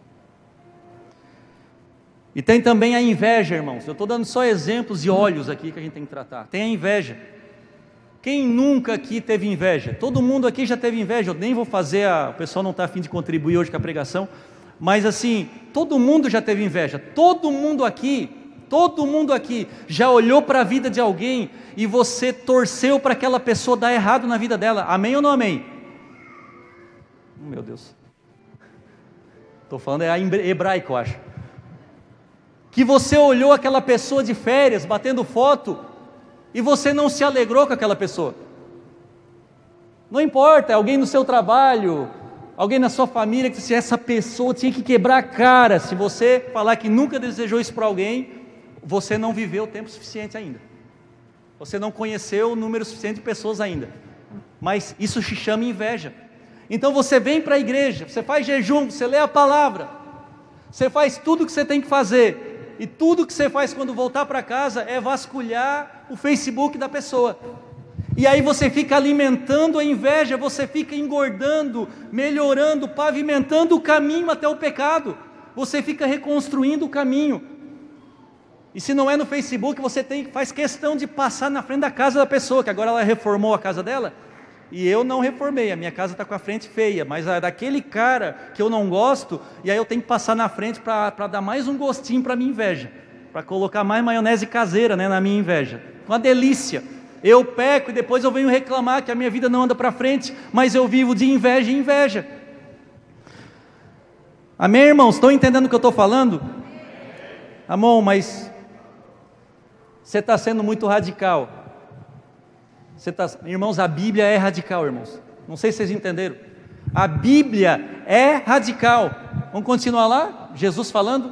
E tem também a inveja, irmãos. Eu estou dando só exemplos de olhos aqui que a gente tem que tratar. Tem a inveja. Quem nunca aqui teve inveja? Todo mundo aqui já teve inveja. Eu nem vou fazer, a... o pessoal não está a fim de contribuir hoje com a pregação, mas assim, todo mundo já teve inveja. Todo mundo aqui Todo mundo aqui já olhou para a vida de alguém e você torceu para aquela pessoa dar errado na vida dela. Amém ou não amém? Meu Deus. Estou falando é hebraico, eu acho. Que você olhou aquela pessoa de férias, batendo foto, e você não se alegrou com aquela pessoa. Não importa, é alguém no seu trabalho, alguém na sua família, que disse, essa pessoa tinha que quebrar a cara. Se você falar que nunca desejou isso para alguém, você não viveu o tempo suficiente ainda. Você não conheceu o número suficiente de pessoas ainda. Mas isso se chama inveja. Então você vem para a igreja, você faz jejum, você lê a palavra, você faz tudo o que você tem que fazer, e tudo que você faz quando voltar para casa é vasculhar o Facebook da pessoa. E aí você fica alimentando a inveja, você fica engordando, melhorando, pavimentando o caminho até o pecado. Você fica reconstruindo o caminho. E se não é no Facebook, você tem, faz questão de passar na frente da casa da pessoa, que agora ela reformou a casa dela, e eu não reformei, a minha casa está com a frente feia, mas a daquele cara que eu não gosto, e aí eu tenho que passar na frente para dar mais um gostinho para a minha inveja, para colocar mais maionese caseira, né, na minha inveja. Uma delícia. Eu peco e depois eu venho reclamar que a minha vida não anda para frente, mas eu vivo de inveja em inveja. Amém, irmãos? Estão entendendo o que eu estou falando? Amor, mas você está sendo muito radical. Você tá... Irmãos, a Bíblia é radical, irmãos. Não sei se vocês entenderam. A Bíblia é radical. Vamos continuar lá? Jesus falando.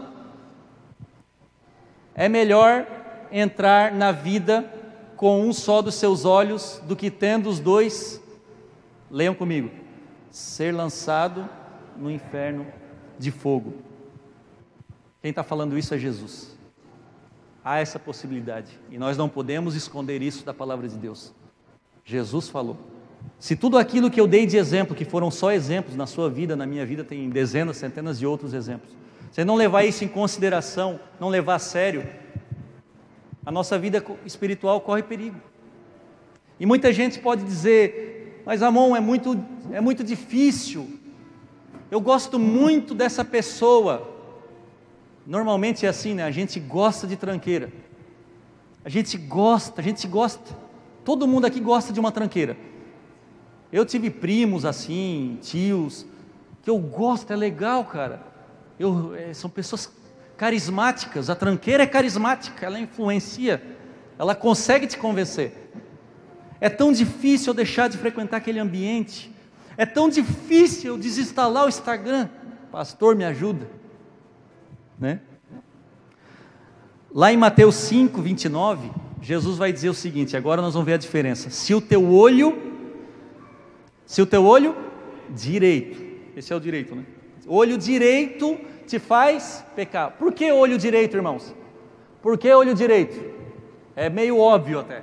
É melhor entrar na vida com um só dos seus olhos do que tendo os dois, leiam comigo, ser lançado no inferno de fogo. Quem está falando isso é Jesus. Há essa possibilidade e nós não podemos esconder isso da palavra de Deus. Jesus falou. Se tudo aquilo que eu dei de exemplo, que foram só exemplos na sua vida, na minha vida, tem dezenas, centenas de outros exemplos, você não levar isso em consideração, não levar a sério, a nossa vida espiritual corre perigo. E muita gente pode dizer, mas Amon, é muito, é muito difícil, eu gosto muito dessa pessoa. Normalmente é assim, né? A gente gosta de tranqueira, a gente gosta, a gente gosta, todo mundo aqui gosta de uma tranqueira. Eu tive primos assim, tios, que eu gosto, é legal, cara. Eu, é, são pessoas carismáticas, a tranqueira é carismática, ela influencia, ela consegue te convencer. É tão difícil eu deixar de frequentar aquele ambiente, é tão difícil eu desinstalar o Instagram. Pastor, me ajuda, né? Lá em Mateus cinco, vinte e nove, Jesus vai dizer o seguinte, agora nós vamos ver a diferença. Se o teu olho, se o teu olho direito, esse é o direito, né? Olho direito te faz pecar. Por que olho direito, irmãos? Por que olho direito? É meio óbvio até.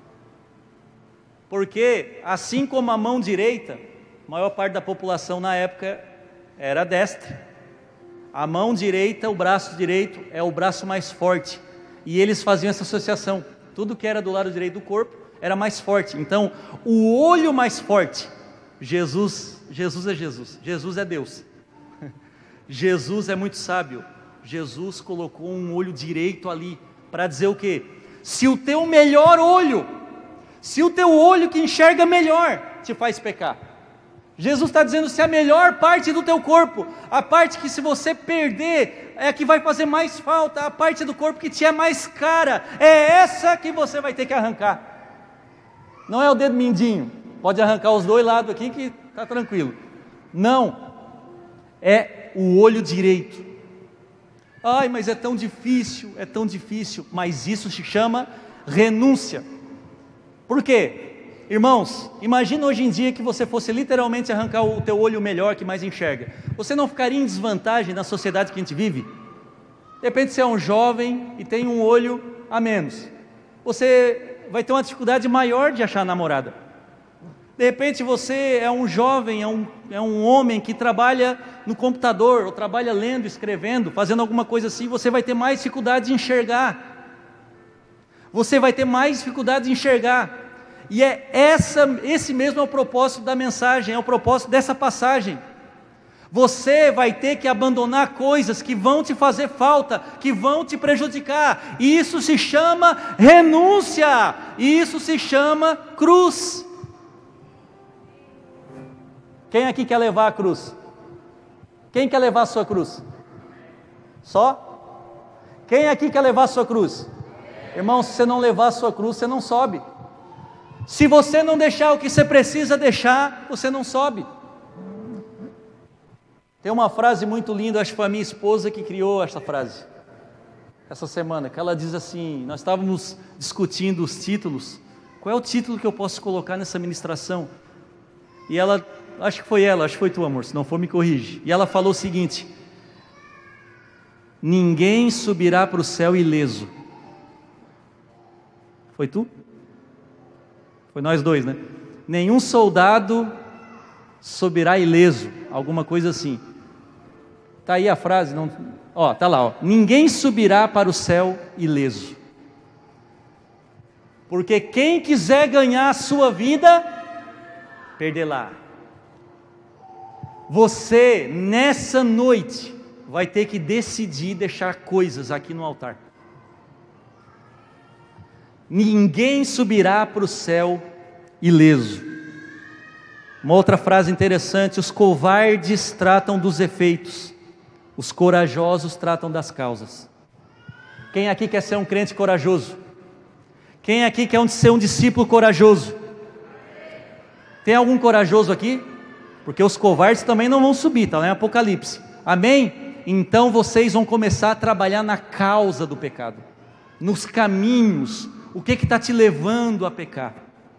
Porque assim como a mão direita, a maior parte da população na época era destra. A mão direita, o braço direito é o braço mais forte. E eles faziam essa associação. Tudo que era do lado direito do corpo era mais forte. Então, o olho mais forte, Jesus, Jesus é Jesus, Jesus é Deus. Jesus é muito sábio. Jesus colocou um olho direito ali para dizer o quê? Se o teu melhor olho, se o teu olho que enxerga melhor te faz pecar, Jesus está dizendo, se a melhor parte do teu corpo, a parte que se você perder, é a que vai fazer mais falta, a parte do corpo que te é mais cara, é essa que você vai ter que arrancar. Não é o dedo mindinho, pode arrancar os dois lados aqui que está tranquilo. Não, é o olho direito. Ai, mas é tão difícil, é tão difícil, mas isso se chama renúncia. Por quê? Irmãos, imagina hoje em dia que você fosse literalmente arrancar o teu olho melhor que mais enxerga. Você não ficaria em desvantagem na sociedade que a gente vive? De repente você é um jovem e tem um olho a menos. Você vai ter uma dificuldade maior de achar namorada. De repente você é um jovem, é um, é um homem que trabalha no computador, ou trabalha lendo, escrevendo, fazendo alguma coisa assim, você vai ter mais dificuldade de enxergar. Você vai ter mais dificuldade de enxergar. E é essa, esse mesmo é o propósito da mensagem, é o propósito dessa passagem. Você vai ter que abandonar coisas que vão te fazer falta, que vão te prejudicar. E isso se chama renúncia, e isso se chama cruz. Quem aqui quer levar a cruz? Quem quer levar a sua cruz? Só? Quem aqui quer levar a sua cruz? Irmão, se você não levar a sua cruz, você não sobe. Se você não deixar o que você precisa deixar, você não sobe. Tem uma frase muito linda, acho que foi a minha esposa que criou essa frase, essa semana, que ela diz assim, nós estávamos discutindo os títulos, qual é o título que eu posso colocar nessa ministração? E ela, acho que foi ela, acho que foi tu, amor, se não for me corrige. E ela falou o seguinte, ninguém subirá para o céu ileso. Foi tu? Foi nós dois, né? Nenhum soldado subirá ileso, alguma coisa assim. Tá aí a frase, não? Ó, tá lá, ó. Ninguém subirá para o céu ileso. Porque quem quiser ganhar a sua vida, perdê-la. Você, nessa noite, vai ter que decidir deixar coisas aqui no altar. Ninguém subirá para o céu ileso. Uma outra frase interessante, os covardes tratam dos efeitos, Os corajosos tratam das causas. Quem aqui quer ser um crente corajoso? Quem aqui quer ser um discípulo corajoso? Tem algum corajoso aqui? Porque os covardes também não vão subir, está lá em Apocalipse. Amém? Então vocês vão começar a trabalhar na causa do pecado, nos caminhos, o que está te levando a pecar.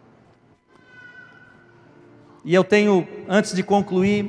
E eu tenho, antes de concluir,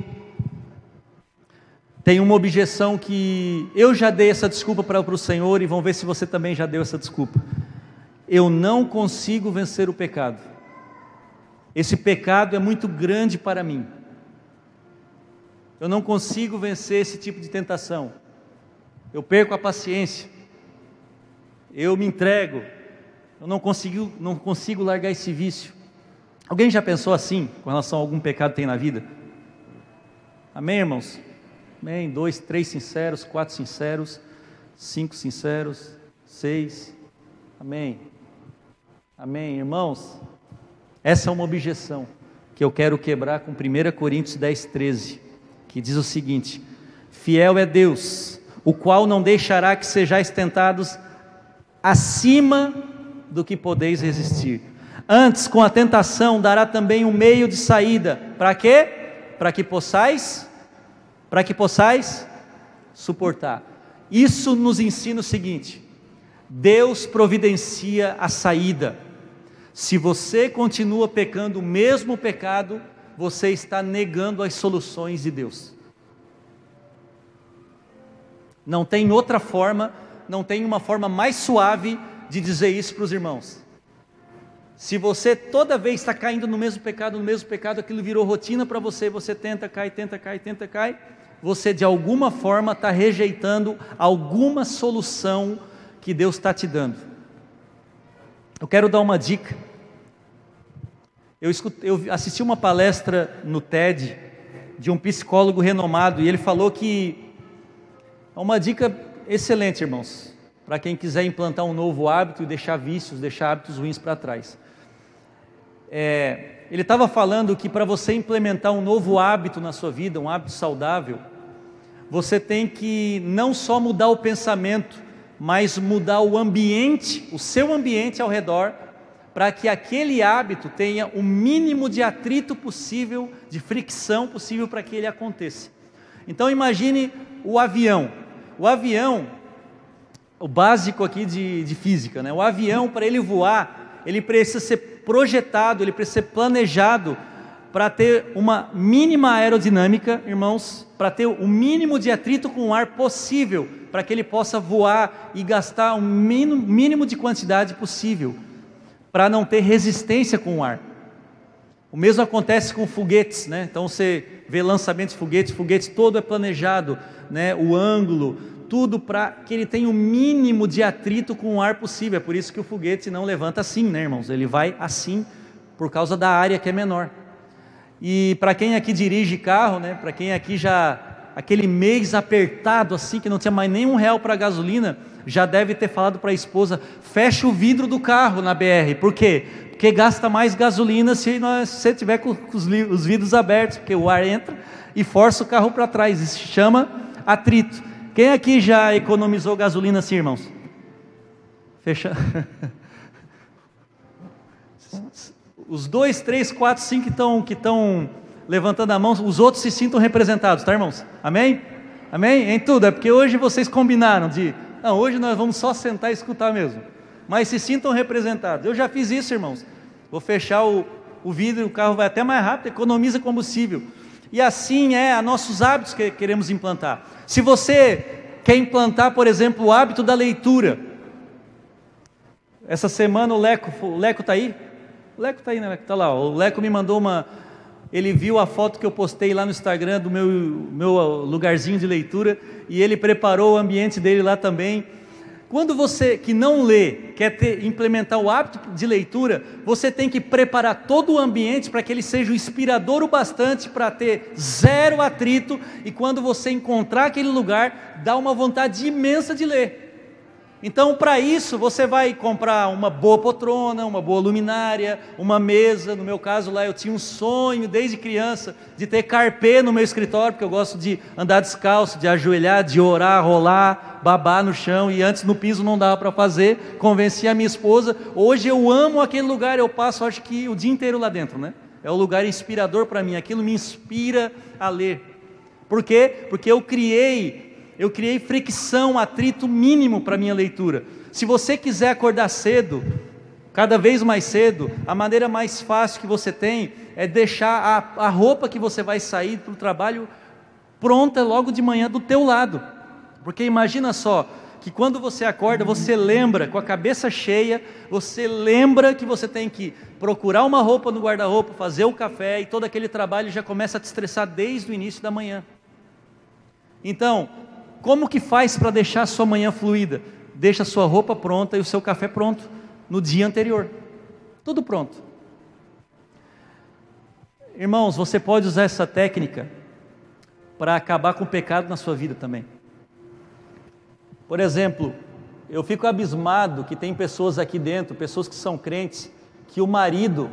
tem uma objeção que eu já dei essa desculpa para o Senhor, e vamos ver se você também já deu essa desculpa. Eu não consigo vencer o pecado. Esse pecado é muito grande para mim. Eu não consigo vencer esse tipo de tentação. Eu perco a paciência. Eu me entrego. Eu não consigo, não consigo largar esse vício. Alguém já pensou assim, com relação a algum pecado que tem na vida? Amém, irmãos? Amém, dois, três sinceros, quatro sinceros, cinco sinceros, seis, amém, amém, irmãos, essa é uma objeção, que eu quero quebrar com primeira Coríntios dez, treze, que diz o seguinte: fiel é Deus, o qual não deixará que sejais tentados acima do que podeis resistir, antes com a tentação dará também um meio de saída, para quê? Para que possais para que possais suportar. Isso nos ensina o seguinte: Deus providencia a saída. Se você continua pecando o mesmo pecado, você está negando as soluções de Deus. Não tem outra forma, não tem uma forma mais suave de dizer isso para os irmãos. Se você toda vez está caindo no mesmo pecado, no mesmo pecado, aquilo virou rotina para você, você tenta, cai, tenta, cai, tenta, cai, você de alguma forma está rejeitando alguma solução que Deus está te dando. Eu quero dar uma dica. Eu, escutei, eu assisti uma palestra no TED de um psicólogo renomado, e ele falou que é uma dica excelente, irmãos, para quem quiser implantar um novo hábito e deixar vícios, deixar hábitos ruins para trás. É, ele estava falando que para você implementar um novo hábito na sua vida, um hábito saudável, você tem que não só mudar o pensamento, mas mudar o ambiente, o seu ambiente ao redor, para que aquele hábito tenha o mínimo de atrito possível, de fricção possível para que ele aconteça. Então imagine o avião. O avião, o básico aqui de, de física, né? O avião, para ele voar, ele precisa ser projetado, ele precisa ser planejado para ter uma mínima aerodinâmica, irmãos, para ter o mínimo de atrito com o ar possível, para que ele possa voar e gastar o mínimo, mínimo de quantidade possível, para não ter resistência com o ar. O mesmo acontece com foguetes, né? Então você vê lançamentos de foguetes, foguetes todo é planejado, né? O ângulo, tudo para que ele tenha o mínimo de atrito com o ar possível. É por isso que o foguete não levanta assim, né, irmãos? Ele vai assim, por causa da área que é menor. E para quem aqui dirige carro, né? Para quem aqui já, aquele mês apertado assim, que não tinha mais nenhum real para gasolina, já deve ter falado para a esposa: fecha o vidro do carro na B R. Por quê? Porque gasta mais gasolina se, nós, se você tiver com os, os vidros abertos, porque o ar entra e força o carro para trás. Isso se chama atrito. Quem aqui já economizou gasolina assim, irmãos? Fecha. Os dois, três, quatro, cinco que estão que estão levantando a mão, os outros se sintam representados, tá, irmãos? Amém? Amém? Em tudo, é porque hoje vocês combinaram de, não, hoje nós vamos só sentar e escutar mesmo. Mas se sintam representados. Eu já fiz isso, irmãos. Vou fechar o, o vidro, o carro vai até mais rápido, economiza combustível. E assim é a nossos hábitos que queremos implantar. Se você quer implantar, por exemplo, o hábito da leitura, essa semana o Leco, o Leco está aí? O Leco está aí, né? Está lá. O Leco me mandou uma... Ele viu a foto que eu postei lá no Instagram do meu, meu lugarzinho de leitura, e ele preparou o ambiente dele lá também. Quando você que não lê, quer ter, implementar o hábito de leitura, você tem que preparar todo o ambiente para que ele seja inspirador o bastante para ter zero atrito, e quando você encontrar aquele lugar, dá uma vontade imensa de ler. Então, para isso, você vai comprar uma boa poltrona, uma boa luminária, uma mesa. No meu caso lá, eu tinha um sonho desde criança de ter carpê no meu escritório, porque eu gosto de andar descalço, de ajoelhar, de orar, rolar, babar no chão, e antes no piso não dava para fazer. Convenci a minha esposa. Hoje eu amo aquele lugar, eu passo acho que o dia inteiro lá dentro, né? É um lugar inspirador para mim, aquilo me inspira a ler. Por quê? Porque eu criei Eu criei fricção, atrito mínimo para a minha leitura. Se você quiser acordar cedo, cada vez mais cedo, a maneira mais fácil que você tem é deixar a, a roupa que você vai sair para o trabalho pronta logo de manhã do teu lado. Porque imagina só, que quando você acorda, você lembra, com a cabeça cheia, você lembra que você tem que procurar uma roupa no guarda-roupa, fazer o café, e todo aquele trabalho já começa a te estressar desde o início da manhã. Então, como que faz para deixar a sua manhã fluida? Deixa a sua roupa pronta e o seu café pronto no dia anterior. Tudo pronto. Irmãos, você pode usar essa técnica para acabar com o pecado na sua vida também. Por exemplo, eu fico abismado que tem pessoas aqui dentro, pessoas que são crentes, que o marido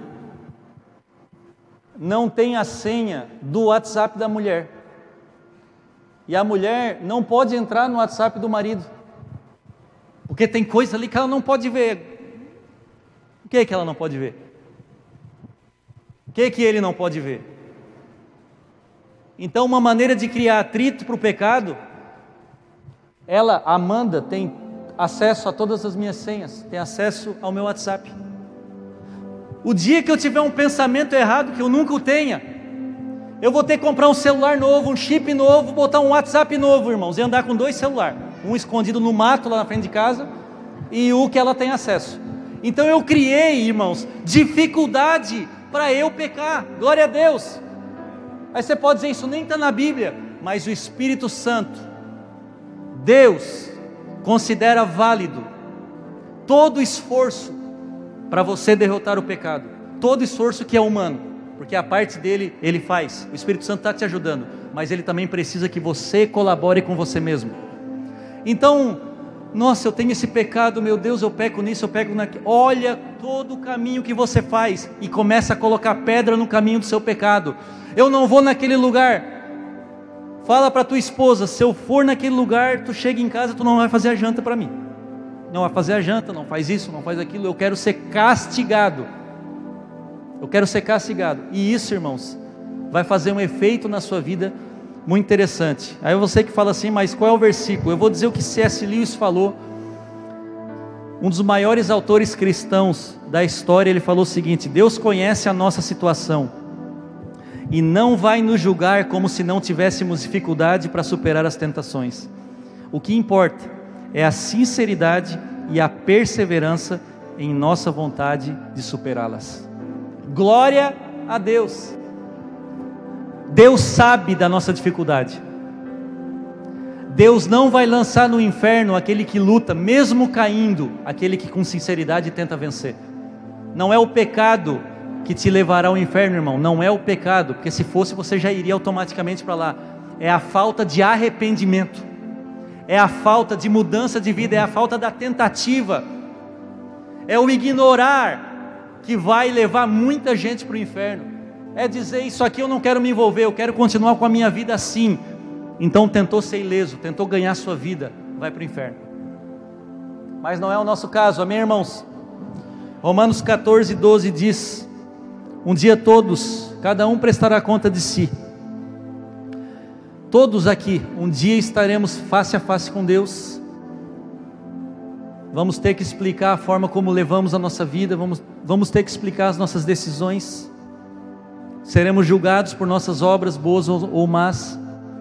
não tem a senha do WhatsApp da mulher. E a mulher não pode entrar no WhatsApp do marido, porque tem coisa ali que ela não pode ver. O que é que ela não pode ver? O que é que ele não pode ver? Então, uma maneira de criar atrito para o pecado, ela, Amanda, tem acesso a todas as minhas senhas, tem acesso ao meu WhatsApp. O dia que eu tiver um pensamento errado, que eu nunca o tenha, eu vou ter que comprar um celular novo, um chip novo, botar um WhatsApp novo, irmãos, e andar com dois celulares, um escondido no mato lá na frente de casa, e o que ela tem acesso. Então eu criei, irmãos, dificuldade para eu pecar. Glória a Deus. Aí você pode dizer, isso nem está na Bíblia, mas o Espírito Santo, Deus, considera válido todo esforço para você derrotar o pecado, todo esforço que é humano, porque a parte dele, ele faz. O Espírito Santo está te ajudando, mas ele também precisa que você colabore com você mesmo. Então, nossa, eu tenho esse pecado, meu Deus, eu peco nisso, eu peco naquilo. Olha todo o caminho que você faz e começa a colocar pedra no caminho do seu pecado. Eu não vou naquele lugar. Fala para tua esposa, se eu for naquele lugar, tu chega em casa, tu não vai fazer a janta para mim. Não vai fazer a janta, não faz isso, não faz aquilo. Eu quero ser castigado. Eu quero ser castigado. E isso, irmãos, vai fazer um efeito na sua vida muito interessante. Aí você que fala assim, mas qual é o versículo? Eu vou dizer o que C S Lewis falou. Um dos maiores autores cristãos da história, ele falou o seguinte: Deus conhece a nossa situação e não vai nos julgar como se não tivéssemos dificuldade para superar as tentações. O que importa é a sinceridade e a perseverança em nossa vontade de superá-las. Glória a Deus. Deus sabe da nossa dificuldade. Deus não vai lançar no inferno aquele que luta, mesmo caindo, aquele que com sinceridade tenta vencer. Não é o pecado que te levará ao inferno, irmão. Não é o pecado, porque se fosse você já iria automaticamente para lá. É a falta de arrependimento, é a falta de mudança de vida, é a falta da tentativa, é o ignorar que vai levar muita gente para o inferno. É dizer, isso aqui eu não quero me envolver, eu quero continuar com a minha vida assim. Então tentou ser ileso, tentou ganhar sua vida, vai para o inferno. Mas não é o nosso caso, amém, irmãos? Romanos catorze, doze diz: um dia todos, cada um prestará conta de si. Todos aqui, um dia estaremos face a face com Deus. Vamos ter que explicar a forma como levamos a nossa vida, vamos, vamos ter que explicar as nossas decisões. Seremos julgados por nossas obras, boas ou, ou más.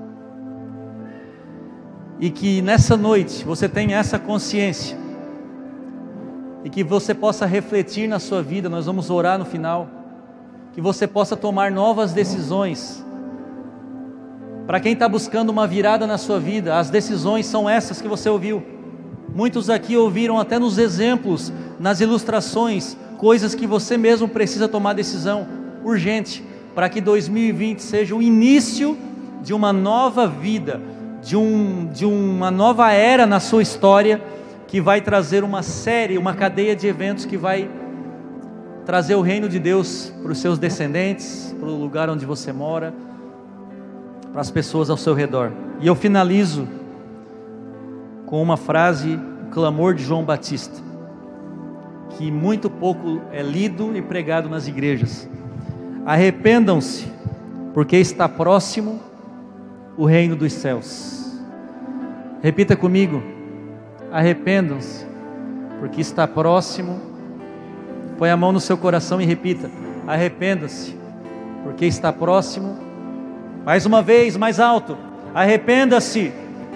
E que nessa noite você tenha essa consciência, e que você possa refletir na sua vida. Nós vamos orar no final, que você possa tomar novas decisões. Para quem está buscando uma virada na sua vida, as decisões são essas que você ouviu. Muitos aqui ouviram até nos exemplos, nas ilustrações, coisas que você mesmo precisa tomar decisão urgente, para que dois mil e vinte seja o início de uma nova vida, de, um, de uma nova era na sua história, que vai trazer uma série, uma cadeia de eventos que vai trazer o reino de Deus para os seus descendentes, para o lugar onde você mora, para as pessoas ao seu redor. E eu finalizo com uma frase, o clamor de João Batista, que muito pouco é lido e pregado nas igrejas: arrependam-se, porque está próximo o reino dos céus. Repita comigo: arrependam-se, porque está próximo. Põe a mão no seu coração e repita: arrependa-se, porque está próximo. Mais uma vez, mais alto: arrependa-se.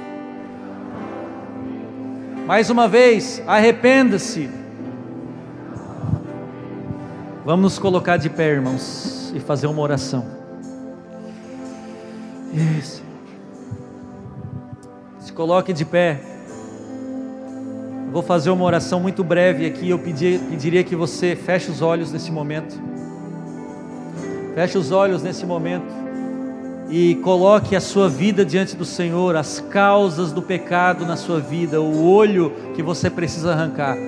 Mais uma vez: arrependa-se. Vamos nos colocar de pé, irmãos, e fazer uma oração. Isso. Se coloque de pé. Eu vou fazer uma oração muito breve aqui. Eu pedi, pediria que você feche os olhos nesse momento. Feche os olhos nesse momento e coloque a sua vida diante do Senhor, as causas do pecado na sua vida, o olho que você precisa arrancar,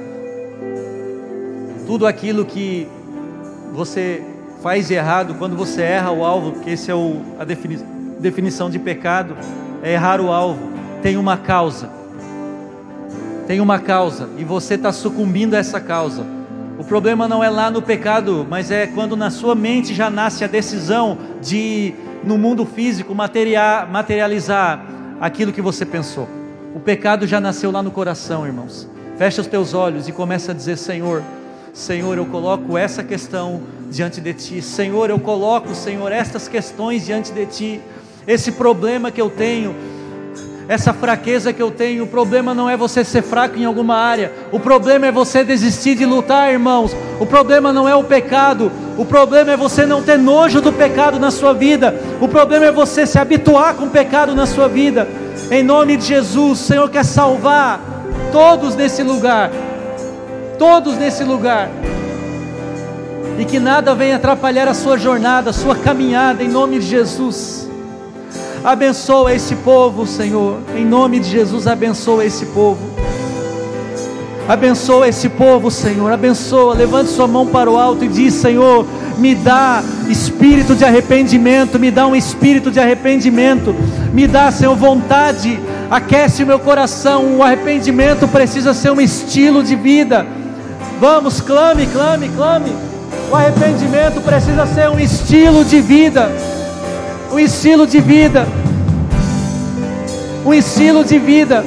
tudo aquilo que você faz errado. Quando você erra o alvo, porque esse é o, a defini, definição de pecado, é errar o alvo. Tem uma causa, tem uma causa, e você está sucumbindo a essa causa. O problema não é lá no pecado, mas é quando na sua mente já nasce a decisão de, no mundo físico, material, materializar aquilo que você pensou. O pecado já nasceu lá no coração, irmãos. Fecha os teus olhos e começa a dizer: Senhor, Senhor, eu coloco essa questão diante de Ti. Senhor, eu coloco, Senhor, estas questões diante de Ti. Esse problema que eu tenho, essa fraqueza que eu tenho. O problema não é você ser fraco em alguma área, o problema é você desistir de lutar, irmãos. O problema não é o pecado, o problema é você não ter nojo do pecado na sua vida. O problema é você se habituar com o pecado na sua vida. Em nome de Jesus, o Senhor quer salvar todos nesse lugar, todos nesse lugar, e que nada venha atrapalhar a sua jornada, a sua caminhada, em nome de Jesus. Abençoa esse povo, Senhor, em nome de Jesus. Abençoa esse povo, abençoa esse povo, Senhor, abençoa. Levante sua mão para o alto e diz: Senhor, me dá espírito de arrependimento, me dá um espírito de arrependimento, me dá, Senhor, vontade, aquece o meu coração. O arrependimento precisa ser um estilo de vida. Vamos, clame, clame, clame. O arrependimento precisa ser um estilo de vida, um estilo de vida, um estilo de vida.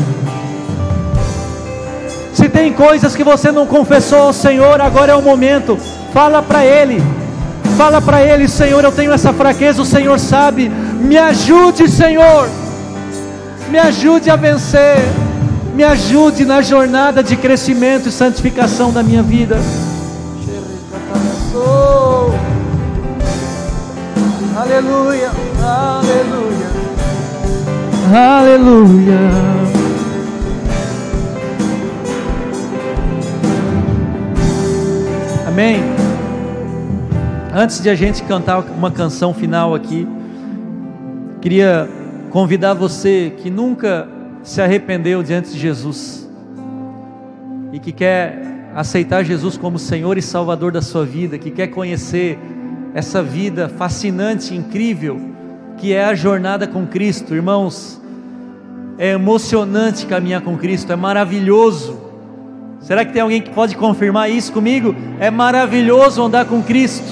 Se tem coisas que você não confessou ao Senhor, agora é o momento. Fala para Ele, fala para Ele: Senhor, eu tenho essa fraqueza, o Senhor sabe. Me ajude, Senhor, me ajude a vencer, me ajude na jornada de crescimento e santificação da minha vida. Aleluia, aleluia, aleluia. Amém. Antes de a gente cantar uma canção final aqui, queria convidar você que nunca se arrependeu diante de Jesus e que quer aceitar Jesus como Senhor e Salvador da sua vida, que quer conhecer essa vida fascinante, incrível, que é a jornada com Cristo. Irmãos, é emocionante caminhar com Cristo, é maravilhoso. Será que tem alguém que pode confirmar isso comigo? É maravilhoso andar com Cristo.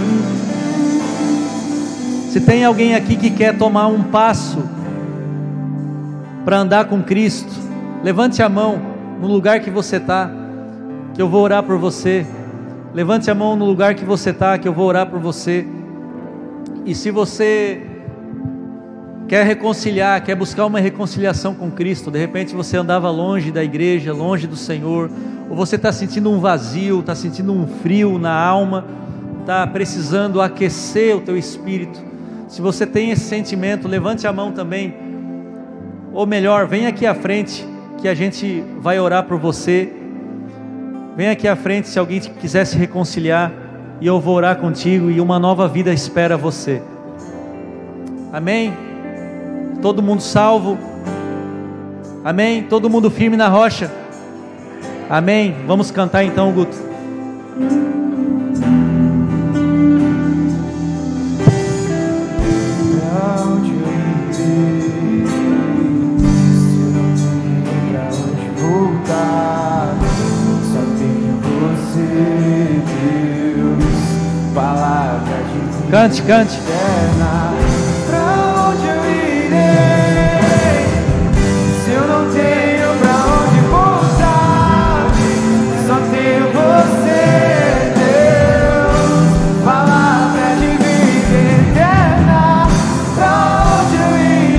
Se tem alguém aqui que quer tomar um passo para andar com Cristo, levante a mão no lugar que você está, que eu vou orar por você. Levante a mão no lugar que você está, que eu vou orar por você. E se você quer reconciliar, quer buscar uma reconciliação com Cristo, de repente você andava longe da igreja, longe do Senhor, ou você está sentindo um vazio, está sentindo um frio na alma, está precisando aquecer o teu espírito. Se você tem esse sentimento, levante a mão também, ou melhor, vem aqui à frente, que a gente vai orar por você. Vem aqui à frente se alguém quiser se reconciliar, e eu vou orar contigo, e uma nova vida espera você. Amém? Todo mundo salvo? Amém? Todo mundo firme na rocha? Amém. Vamos cantar então, Guto. Pra onde eu irei? Se eu não tenho pra onde voltar, só tenho você, Deus, palavra de vida Cante, cante. eterna. Pra onde eu irei? Se eu não tenho pra onde voltar, só tenho você, Deus, palavra de vida eterna. Pra onde eu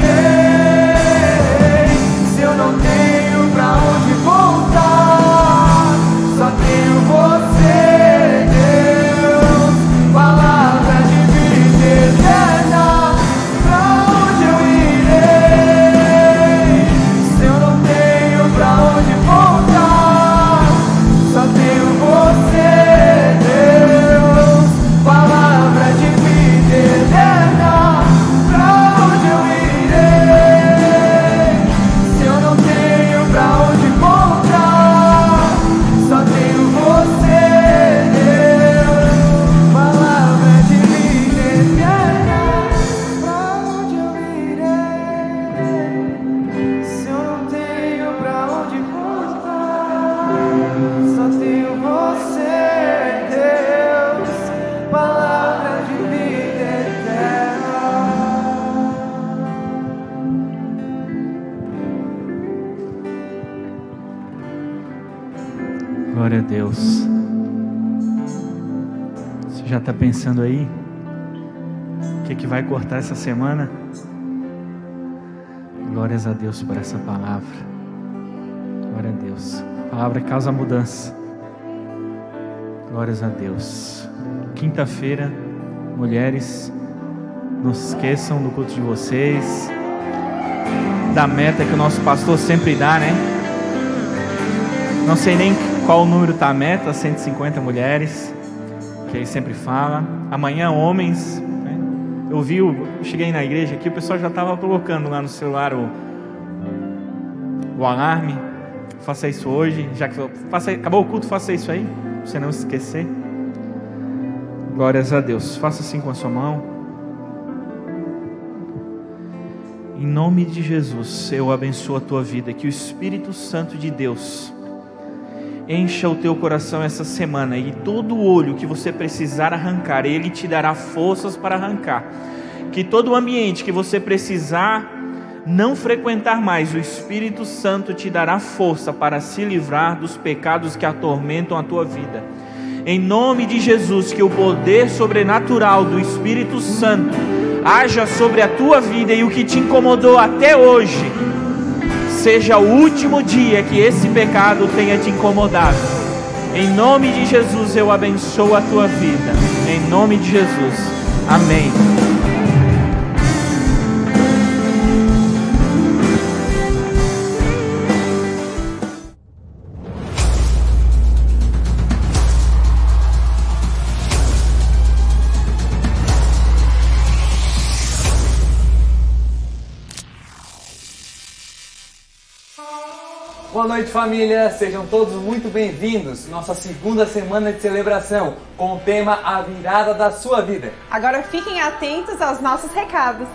irei? Se eu não tenho pra onde voltar, só tenho você, Deus, palavra de vida eterna. Pra onde eu irei? Se eu não tenho pra onde voltar, só tenho você, Deus, palavra de vida eterna. Pra onde eu irei? Se eu não tenho pra onde voltar, só tenho você, Deus, palavra de vida eterna. Pra onde eu irei? Se eu não tenho pra onde voltar, só tenho você, Deus, palavra de vida eterna. Glória a Deus. Você já está pensando aí? O que, que vai cortar essa semana? Glórias a Deus por essa palavra. Glória a Deus. A palavra causa mudança. Glórias a Deus. Quinta-feira, mulheres, não se esqueçam do culto de vocês, da meta que o nosso pastor sempre dá, né? Não sei nem qual o número está a meta, cento e cinquenta mulheres, que ele sempre fala. Amanhã, homens, né? Eu vi, eu cheguei na igreja aqui, o pessoal já estava colocando lá no celular o, o alarme. Faça isso hoje, já que faça, acabou o culto, faça isso aí, para você não se esquecer. Glórias a Deus. Faça assim com a sua mão. Em nome de Jesus, eu abençoo a tua vida, que o Espírito Santo de Deus encha o teu coração essa semana, e todo olho que você precisar arrancar, Ele te dará forças para arrancar. Que todo ambiente que você precisar não frequentar mais, o Espírito Santo te dará força para se livrar dos pecados que atormentam a tua vida. Em nome de Jesus, que o poder sobrenatural do Espírito Santo haja sobre a tua vida, e o que te incomodou até hoje seja o último dia que esse pecado tenha te incomodado. Em nome de Jesus eu abençoo a tua vida. Em nome de Jesus. Amém. Boa noite, família, sejam todos muito bem-vindos. Nossa segunda semana de celebração com o tema A Virada da Sua Vida. Agora fiquem atentos aos nossos recados.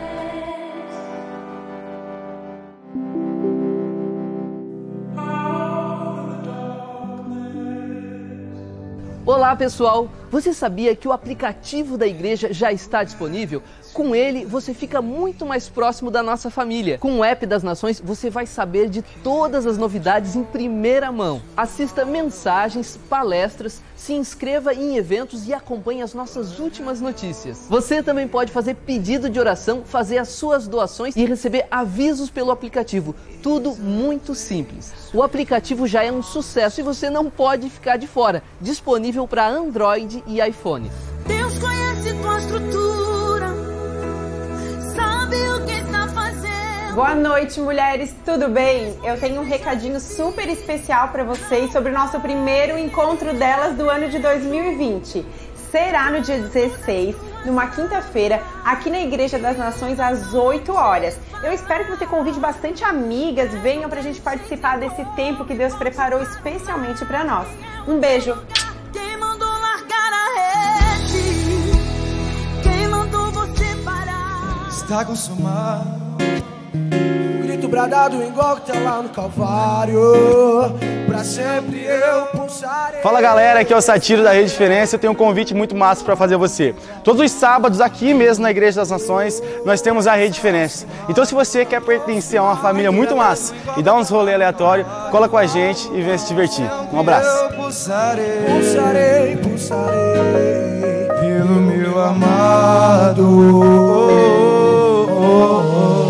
Olá pessoal, você sabia que o aplicativo da igreja já está disponível? Com ele, você fica muito mais próximo da nossa família. Com o app das Nações, você vai saber de todas as novidades em primeira mão. Assista mensagens, palestras, se inscreva em eventos e acompanhe as nossas últimas notícias. Você também pode fazer pedido de oração, fazer as suas doações e receber avisos pelo aplicativo. Tudo muito simples. O aplicativo já é um sucesso e você não pode ficar de fora. Disponível para Android e iPhone. Deus conhece tua estrutura, sabe o que está fazendo. Boa noite, mulheres, tudo bem? Eu tenho um recadinho super especial para vocês sobre o nosso primeiro encontro delas do ano de dois mil e vinte. Será no dia dezesseis, numa quinta-feira, aqui na Igreja das Nações, às oito horas. Eu espero que você convide bastante amigas, venham pra gente participar desse tempo que Deus preparou especialmente para nós. Um beijo! Quem mandou largar a rede? Quem mandou você parar? Está consumado. Grito bradado em Gólgota lá no Calvário. Pra sempre eu pulsarei. Fala galera, aqui é o Satiro da Rede Diferença. Eu tenho um convite muito massa para fazer a você. Todos os sábados, aqui mesmo na Igreja das Nações, nós temos a Rede Diferença. Então se você quer pertencer a uma família muito massa e dar uns rolê aleatório, cola com a gente e venha se divertir. Um abraço. Eu pulsarei, pulsarei, pulsarei pelo meu amado. Oh, oh, oh.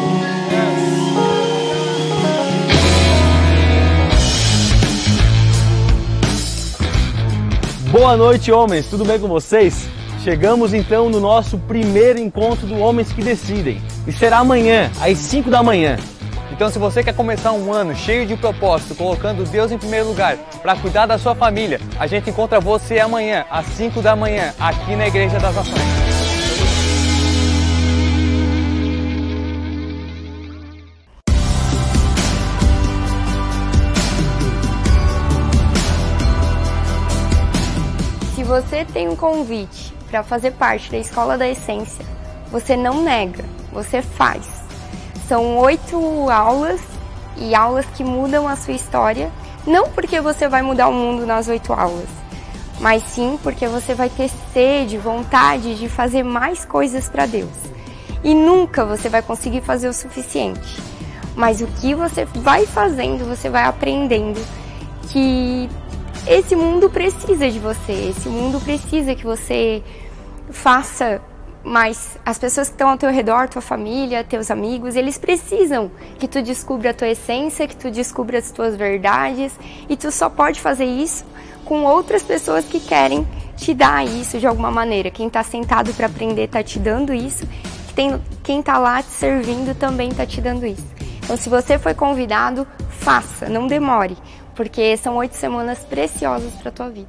Boa noite, homens, tudo bem com vocês? Chegamos então no nosso primeiro encontro do Homens que Decidem e será amanhã, às cinco da manhã. Então, se você quer começar um ano cheio de propósito, colocando Deus em primeiro lugar, para cuidar da sua família, a gente encontra você amanhã, às cinco da manhã, aqui na Igreja das Nações. Se você tem um convite para fazer parte da Escola da Essência, você não nega, você faz. São oito aulas e aulas que mudam a sua história, não porque você vai mudar o mundo nas oito aulas, mas sim porque você vai ter sede, vontade de fazer mais coisas para Deus. E nunca você vai conseguir fazer o suficiente. Mas o que você vai fazendo, você vai aprendendo que esse mundo precisa de você, esse mundo precisa que você faça mais. As pessoas que estão ao teu redor, tua família, teus amigos, eles precisam que tu descubra a tua essência, que tu descubra as tuas verdades, e tu só pode fazer isso com outras pessoas que querem te dar isso de alguma maneira. Quem está sentado para aprender está te dando isso, tem, quem está lá te servindo também está te dando isso. Então, se você foi convidado, faça, não demore, porque são oito semanas preciosas para a tua vida.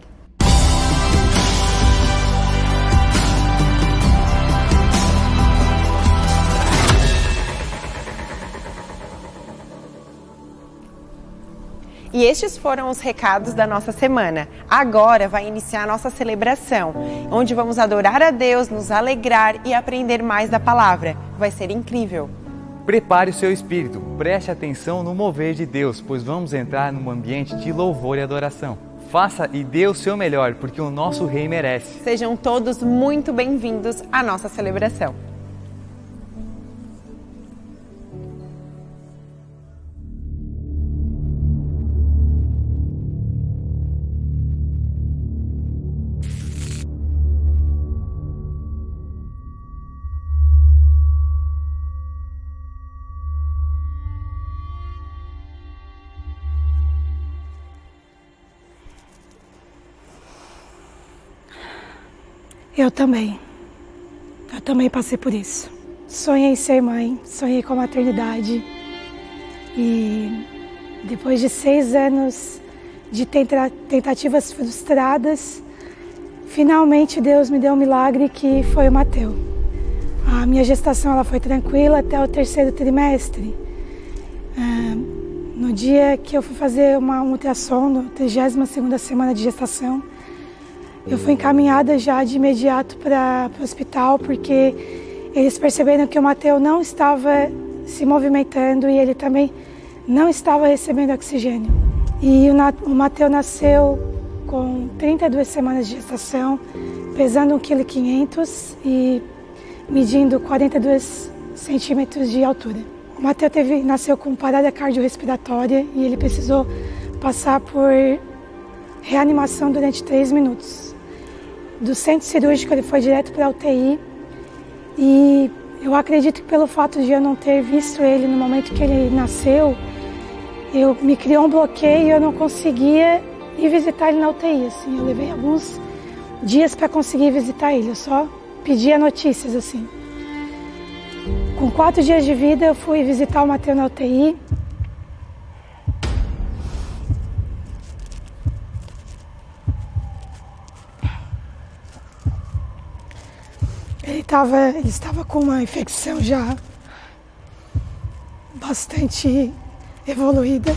E estes foram os recados da nossa semana. Agora vai iniciar a nossa celebração, onde vamos adorar a Deus, nos alegrar e aprender mais da palavra. Vai ser incrível. Prepare o seu espírito, preste atenção no mover de Deus, pois vamos entrar num ambiente de louvor e adoração. Faça e dê o seu melhor, porque o nosso Rei merece. Sejam todos muito bem-vindos à nossa celebração. Eu também. Eu também passei por isso. Sonhei em ser mãe, sonhei com a maternidade. E depois de seis anos de tenta- tentativas frustradas, finalmente Deus me deu um milagre que foi o Mateu. A minha gestação ela foi tranquila até o terceiro trimestre. Ah, no dia que eu fui fazer uma, um ultrassom, na trigésima segunda semana de gestação, eu fui encaminhada já de imediato para o hospital, porque eles perceberam que o Mateu não estava se movimentando e ele também não estava recebendo oxigênio. E o, o Mateu nasceu com trinta e duas semanas de gestação, pesando um vírgula quinhentos quilos e medindo quarenta e dois centímetros de altura. O Mateu teve, nasceu com parada cardiorrespiratória e ele precisou passar por reanimação durante três minutos. Do centro cirúrgico ele foi direto para a U T I e eu acredito que pelo fato de eu não ter visto ele no momento que ele nasceu, eu me criou um bloqueio e eu não conseguia ir visitar ele na U T I. Assim, eu levei alguns dias para conseguir visitar ele, eu só pedia notícias assim. Com quatro dias de vida eu fui visitar o Mateu na U T I. tava, ele estava com uma infecção já bastante evoluída.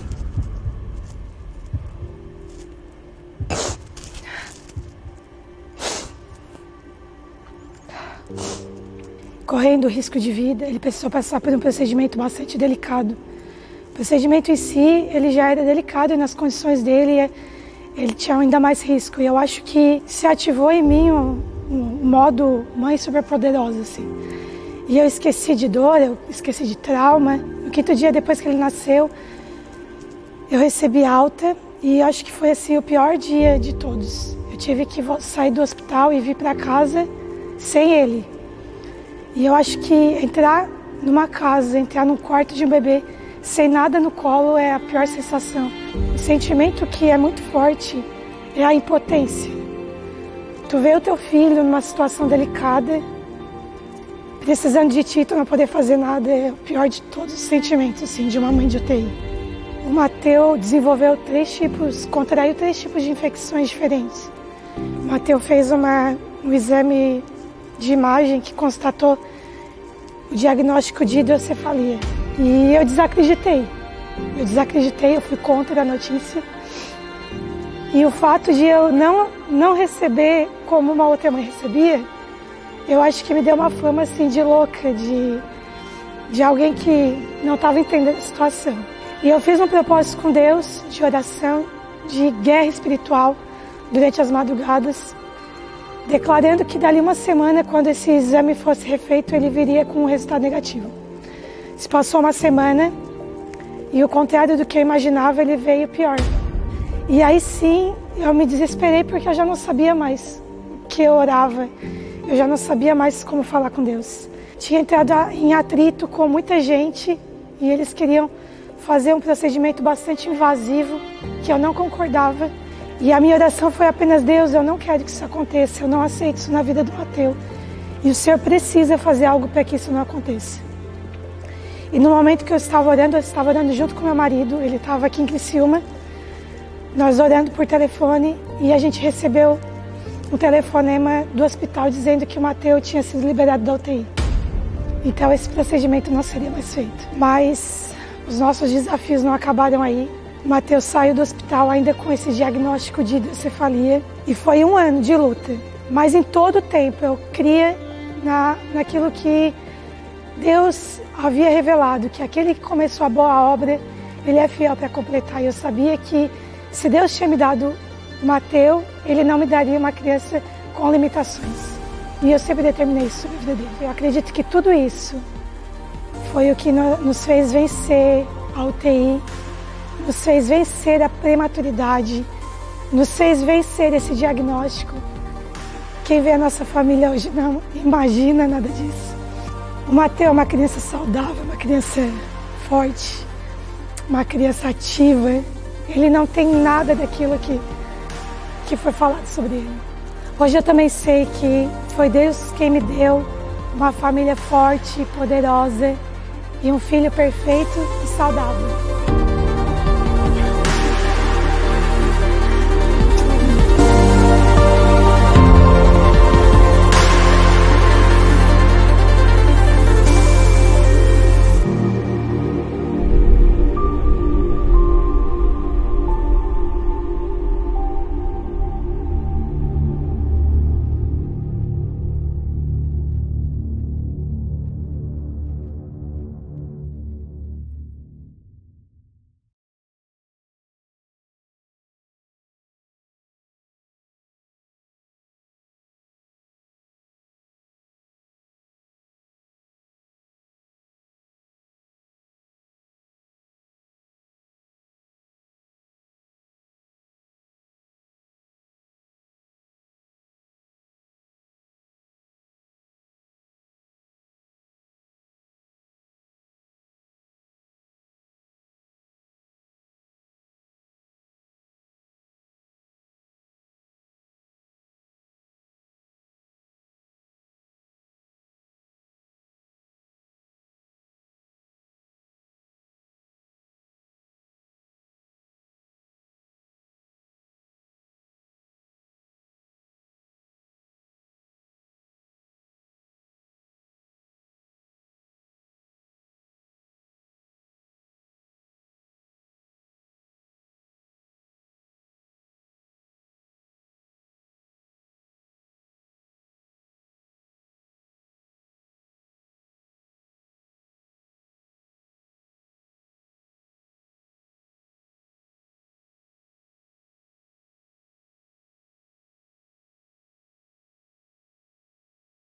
Correndo risco de vida, ele precisou passar por um procedimento bastante delicado. O procedimento em si, ele já era delicado e nas condições dele, ele tinha ainda mais risco. E eu acho que se ativou em mim um, um modo mãe superpoderosa, assim. E eu esqueci de dor, eu esqueci de trauma. No quinto dia depois que ele nasceu, eu recebi alta e acho que foi assim o pior dia de todos. Eu tive que sair do hospital e vir para casa sem ele. E eu acho que entrar numa casa, entrar num quarto de um bebê sem nada no colo é a pior sensação. O sentimento que é muito forte é a impotência. Tu vê o teu filho numa situação delicada, precisando de ti, tu não poder fazer nada, é o pior de todos os sentimentos, assim, de uma mãe de U T I. O Mateus desenvolveu três tipos, contraiu três tipos de infecções diferentes. O Mateus fez uma, um exame de imagem que constatou o diagnóstico de hidrocefalia. E eu desacreditei. Eu desacreditei, eu fui contra a notícia. E o fato de eu não, não receber como uma outra mãe recebia, eu acho que me deu uma fama assim de louca, de, de alguém que não estava entendendo a situação. E eu fiz um propósito com Deus de oração, de guerra espiritual durante as madrugadas, declarando que dali uma semana, quando esse exame fosse refeito, ele viria com um resultado negativo. Se passou uma semana e, ao contrário do que eu imaginava, ele veio pior. E aí sim, eu me desesperei porque eu já não sabia mais o que eu orava, eu já não sabia mais como falar com Deus. Tinha entrado em atrito com muita gente e eles queriam fazer um procedimento bastante invasivo que eu não concordava. E a minha oração foi apenas: Deus, eu não quero que isso aconteça, eu não aceito isso na vida do Mateus. E o Senhor precisa fazer algo para que isso não aconteça. E no momento que eu estava orando, eu estava orando junto com meu marido, ele estava aqui em Criciúma, nós orando por telefone, e a gente recebeu um telefonema do hospital dizendo que o Mateus tinha sido liberado da U T I. Então esse procedimento não seria mais feito. Mas os nossos desafios não acabaram aí. O Mateus saiu do hospital ainda com esse diagnóstico de hidrocefalia e foi um ano de luta. Mas em todo o tempo eu cria na, naquilo que Deus havia revelado, que aquele que começou a boa obra, ele é fiel para completar. E eu sabia que se Deus tinha me dado o Mateus, ele não me daria uma criança com limitações. E eu sempre determinei isso sobre a vida dele. Eu acredito que tudo isso foi o que nos fez vencer a U T I, nos fez vencer a prematuridade, nos fez vencer esse diagnóstico. Quem vê a nossa família hoje não imagina nada disso. O Mateus é uma criança saudável, uma criança forte, uma criança ativa. Ele não tem nada daquilo que, que foi falado sobre ele. Hoje eu também sei que foi Deus quem me deu uma família forte, poderosa e um filho perfeito e saudável.